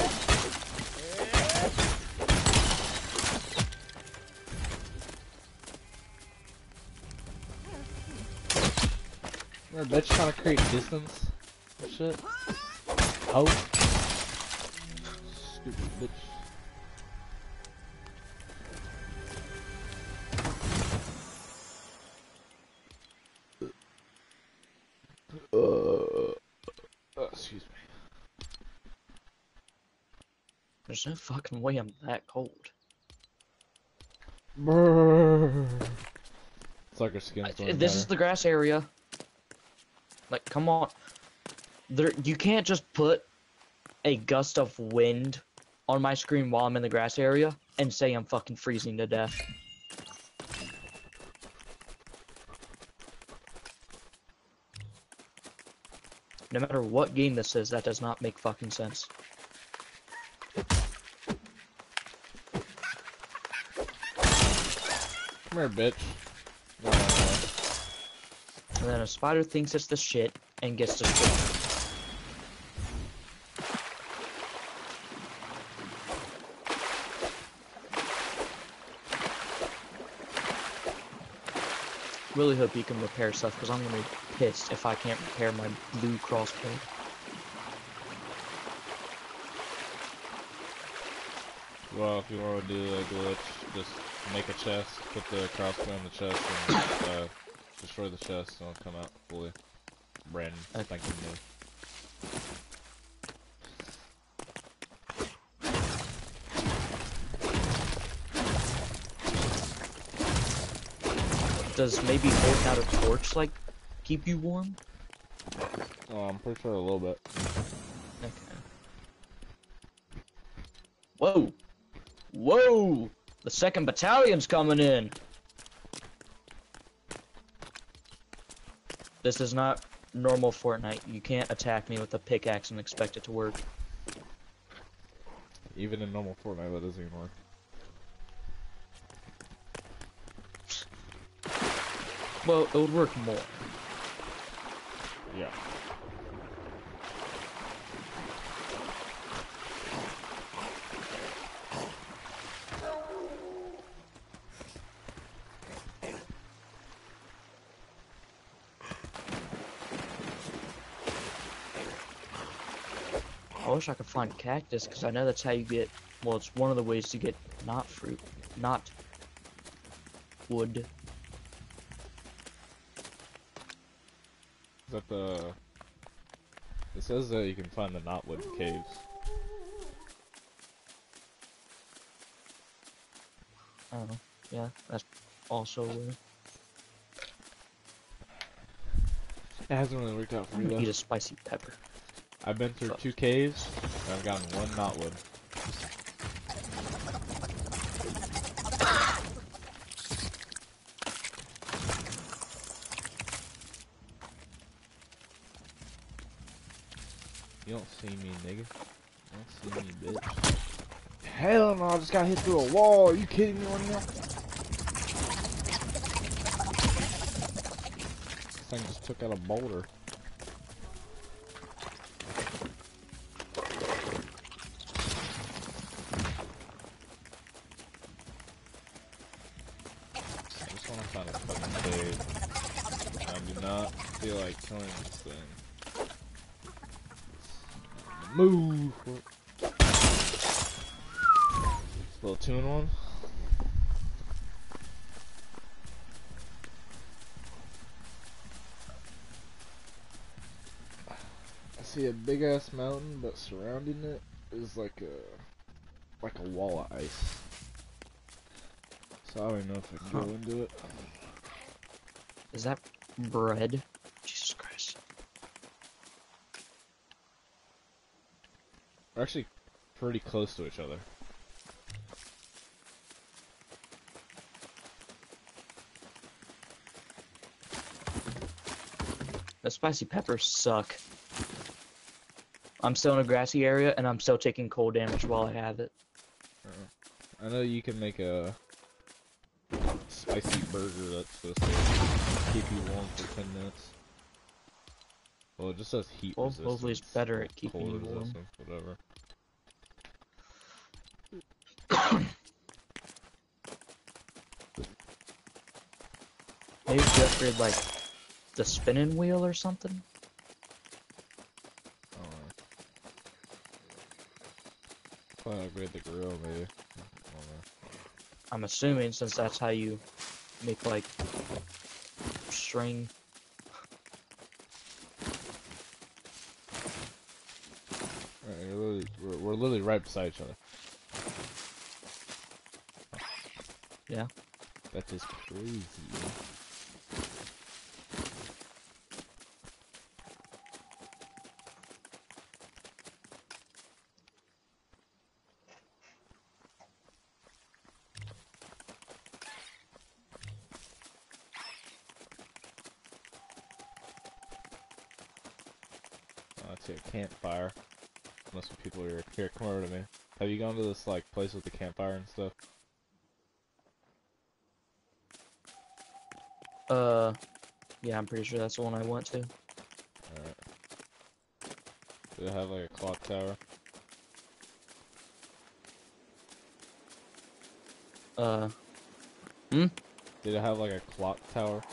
Remember, bitch trying to create distance and shit. Oh. Stupid bitch. Uh, uh, excuse me. There's no fucking way I'm that cold. Brrr. Sucker skin's I, doing this better. is the grass area. Like, come on. There, you can't just put a gust of wind on my screen while I'm in the grass area and say I'm fucking freezing to death. No matter what game this is, that does not make fucking sense. Come here, bitch. No, no, no. And then a spider thinks it's the shit and gets destroyed. Really hope you can repair stuff, because I'm gonna be pissed if I can't repair my blue crossbow. Well, if you want to do a glitch, just make a chest, put the crossbow in the chest, and uh, destroy the chest, and it'll come out fully brand Okay. spanking new. Does maybe holding out a torch, like, keep you warm? Oh, I'm pretty sure a little bit. Okay. Whoa! Whoa! The second battalion's coming in! This is not normal Fortnite. You can't attack me with a pickaxe and expect it to work. Even in normal Fortnite, that doesn't even work. Well, it would work more. Yeah. I wish I could find cactus, because I know that's how you get, well, it's one of the ways to get not fruit, not wood. Is that the... It says that you can find the knotwood caves. I don't know. Yeah, that's also a way. It hasn't really worked out for I'm me gonna eat though. a spicy pepper. I've been through Fuck. two caves, and I've gotten one knotwood. You don't see me, nigga. You don't see me, bitch. Hell no, I just got hit through a wall. Are you kidding me right now? This thing just took out a boulder. I just want to find a fucking cave. I do not feel like killing this thing. Move! Little two in one. I see a big ass mountain, but surrounding it is like a like a wall of ice. So I don't even know if I can Huh. go into it. Is that bread? Jesus Christ. We're actually pretty close to each other. The spicy peppers suck. I'm still in a grassy area, and I'm still taking cold damage while I have it. Uh, I know you can make a spicy burger that's supposed to keep you warm for ten minutes. Well, it just says heat Well, resistance. hopefully it's better at keeping cold you warm. resistance, whatever. Maybe you upgrade, like, the spinning wheel or something? I don't know. Probably upgrade the grill, maybe. I don't know. I'm assuming, since that's how you make, like, string. Alright, we're literally, we're, we're literally right beside each other. Yeah. That is crazy. Oh, I see a campfire. Unless some people are here. Come over to me. Have you gone to this like place with the campfire and stuff? Uh, yeah, I'm pretty sure that's the one I went to. Alright. Do it have like a clock tower? Uh, hmm? Did it have like a clock tower?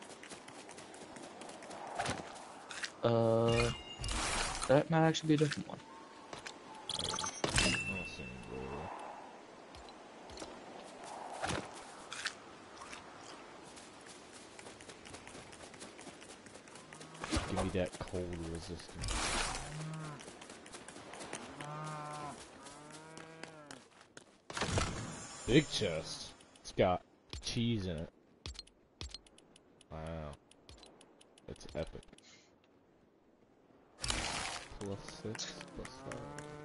Uh, that might actually be a different one. I don't see any blue. Give me that cold resistance. Big chest. It's got cheese in it. Wow. It's epic. Plus six, plus five.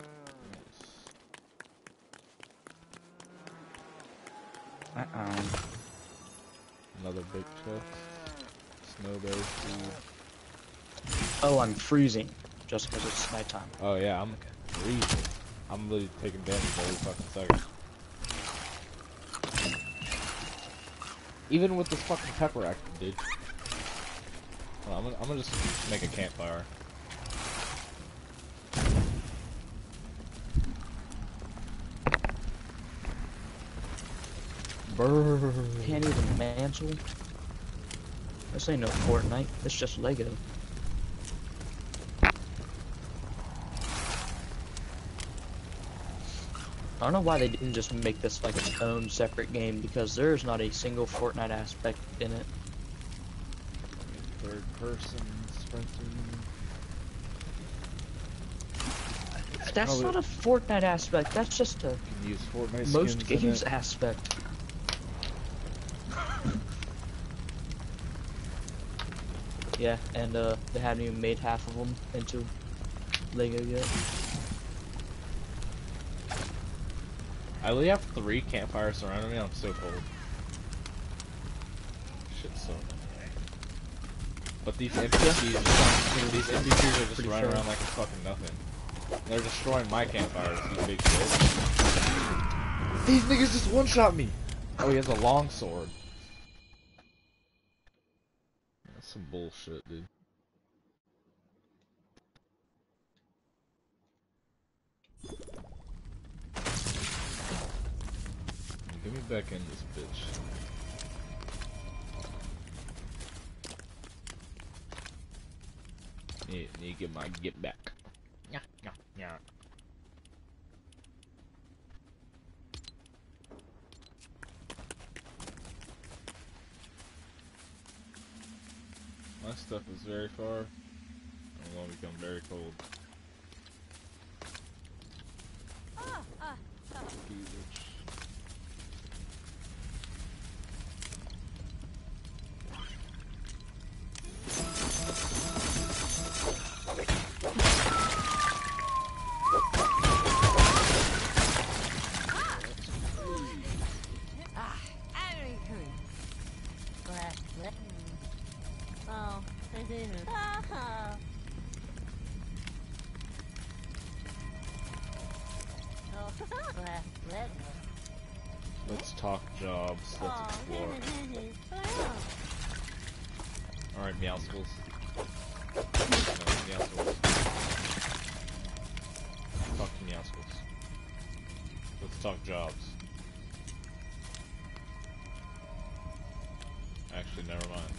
Nice. Uh-uh. Another big chest. Snowberry seed. Oh, I'm freezing. Just because it's nighttime. Oh yeah, I'm freezing. I'm literally taking damage every fucking second. Even with this fucking pepper active, dude. Well, I'm, gonna, I'm gonna just make a campfire. Brrr. Can't even mantle. This ain't no Fortnite. It's just Lego. I don't know why they didn't just make this like its own separate game, because there's not a single Fortnite aspect in it. Third person sprinting. That's Probably- not a Fortnite aspect, that's just a You can use Fortnite most skins in games it. aspect. Yeah, and uh, they haven't even made half of them into Lego yet. I only have three campfires surrounding me. I'm so cold. Shit's so annoying. But these N P Cs, just, these N P Cs are just Pretty running sure. around like fucking nothing. They're destroying my campfires. These big shit. These niggas just one shot me. Oh, he has a long sword. That's some bullshit, dude. Get me back in this bitch. Need, need to get my get back. Yeah, yeah, yeah. My stuff is very far. It will become very cold. Ah, ah, ah. Huge. Let's talk jobs. Let's explore. Alright, Meowscles. No, Meowscles. Talk to Meowscles. Let's talk jobs. Actually, never mind.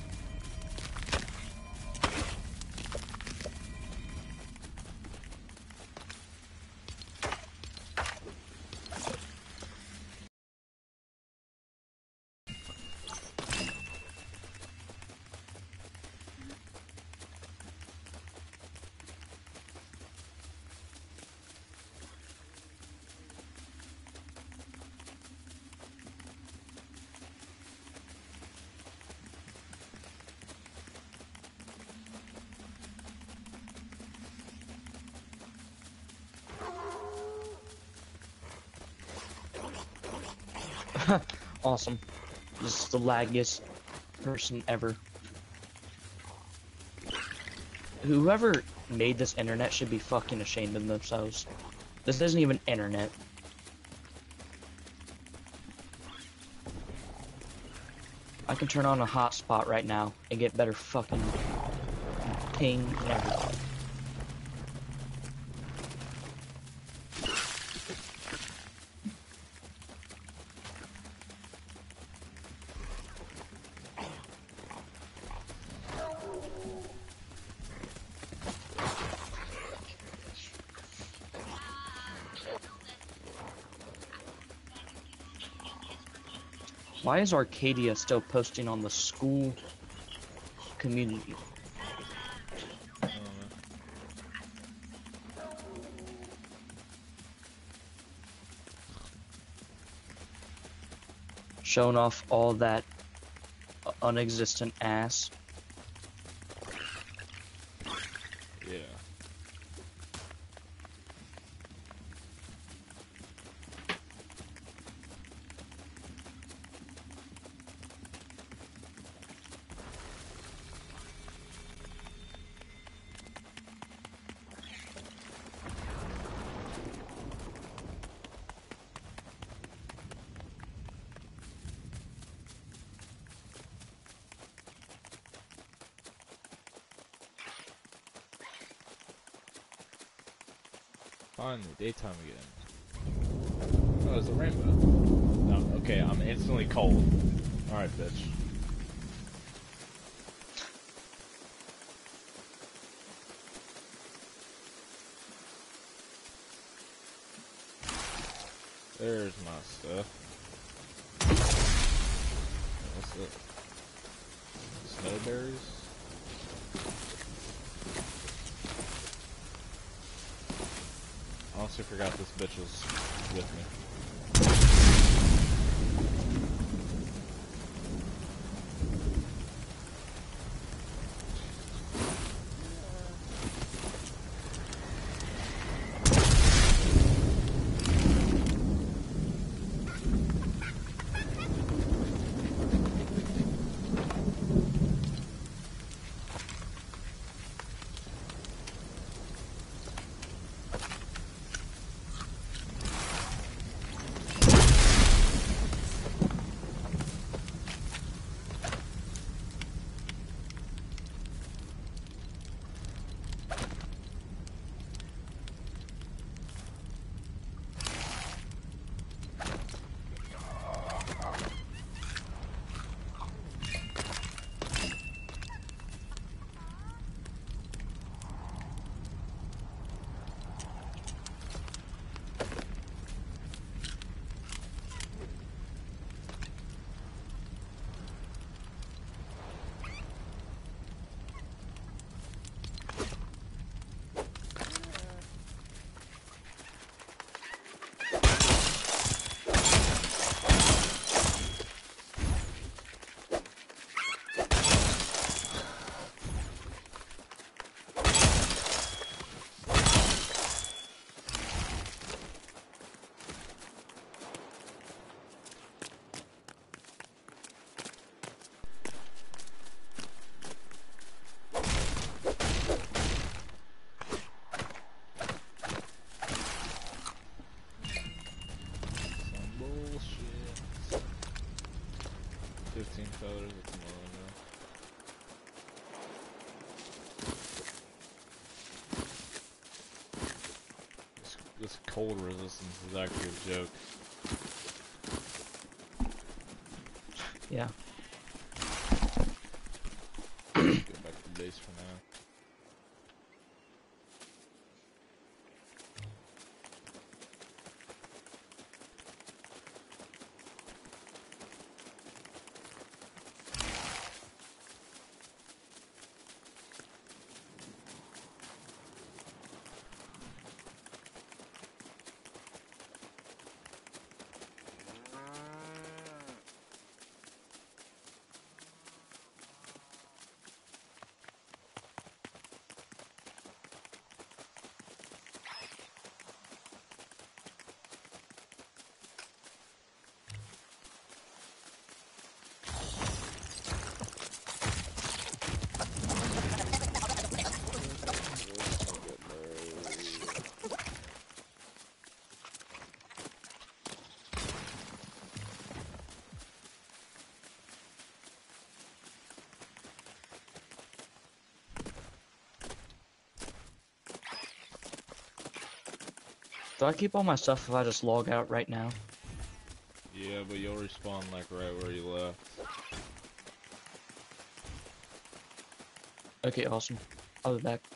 Awesome. This is the laggiest person ever. Whoever made this internet should be fucking ashamed of themselves. This isn't even internet. I can turn on a hotspot right now and get better fucking ping and everything. Why is Arcadia still posting on the school community? I don't know. Showing off all that unexistent ass. Yeah. Finally, daytime again. Oh, there's a rainbow. No, okay, I'm instantly cold. Alright, bitch. There's my stuff. What's it? Snowberries? I honestly forgot this bitch was with me. this cold resistance is actually a joke. Yeah. Let's go back to base for now. Do I keep all my stuff if I just log out right now? Yeah, but you'll respawn like right where you left. Okay, awesome. I'll be back.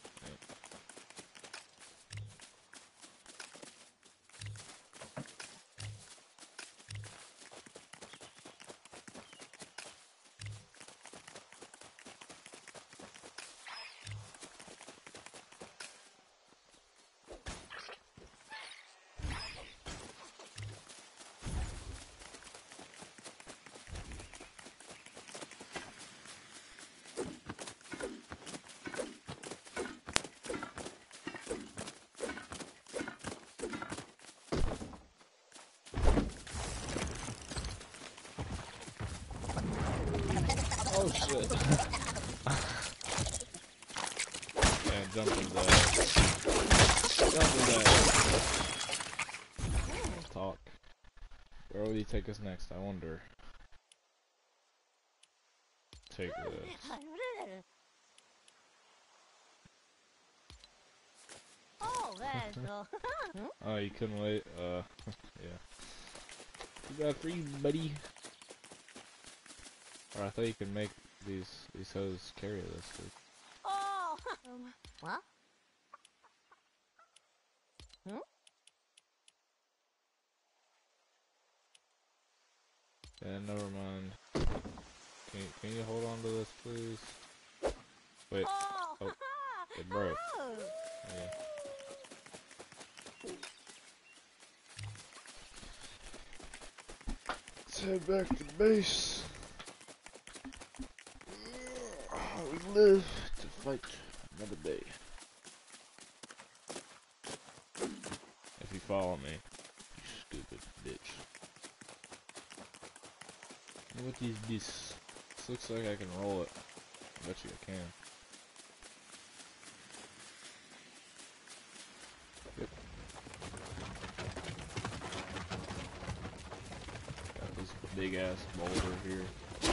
Oh shit. Yeah, jump into that. Jump into that. Talk. Where will he take us next, I wonder? Take this. Oh, there's no. Oh, you couldn't wait? Uh, yeah. You got free, buddy. Or I thought you could make these these hoes carry this. Dude. Oh, um, what? Hmm? Yeah, never mind. Can you, can you hold on to this, please? Wait. Oh, Oh, it broke. oh. Yeah. Let's head back to base. We live to fight another day. If you follow me, you stupid bitch. What is this? This looks like I can roll it. I bet you I can. Yep. Got this big ass boulder here.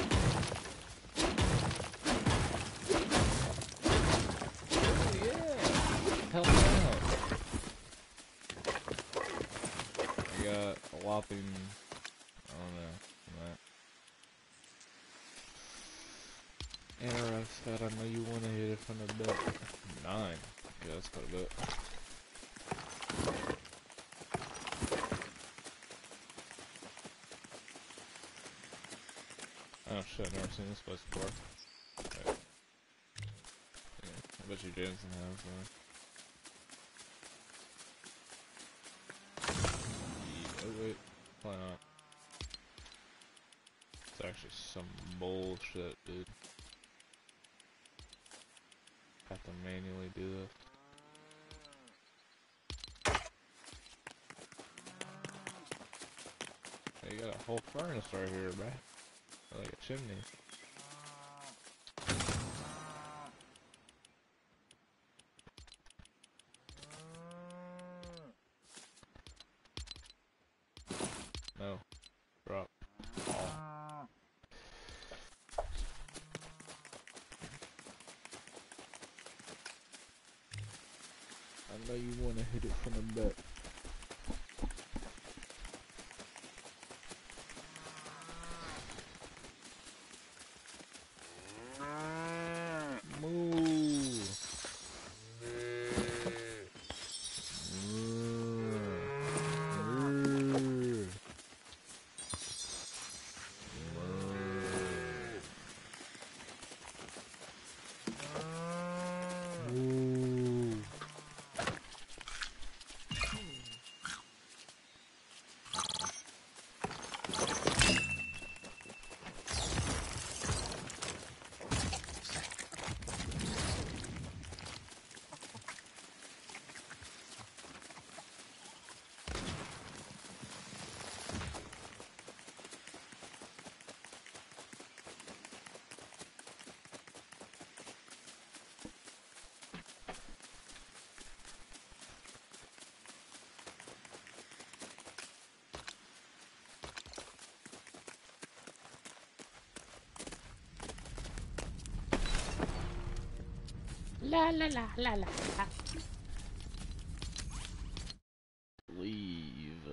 Oh yeah! Help me out! I got a whopping, I don't know, that. Anorak Scott, I know you want to hit it from the belt. Nine. Yeah, that's quite a bit. Oh shit, I've never seen this place before. Right. Yeah, I bet you Jensen has one. Yeah, oh wait, why not? It's actually some bullshit, dude. Have to manually do this. Hey, you got a whole furnace right here, bruh. Like a chimney. No. Drop. Oh. I know you wanna hit it from the back. Moo. La la la la la la. Leave.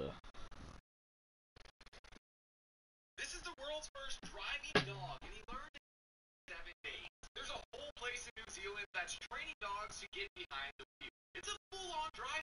This is the world's first driving dog, and he learned in seven days. There's a whole place in New Zealand that's training dogs to get behind the wheel. It's a full-on drive.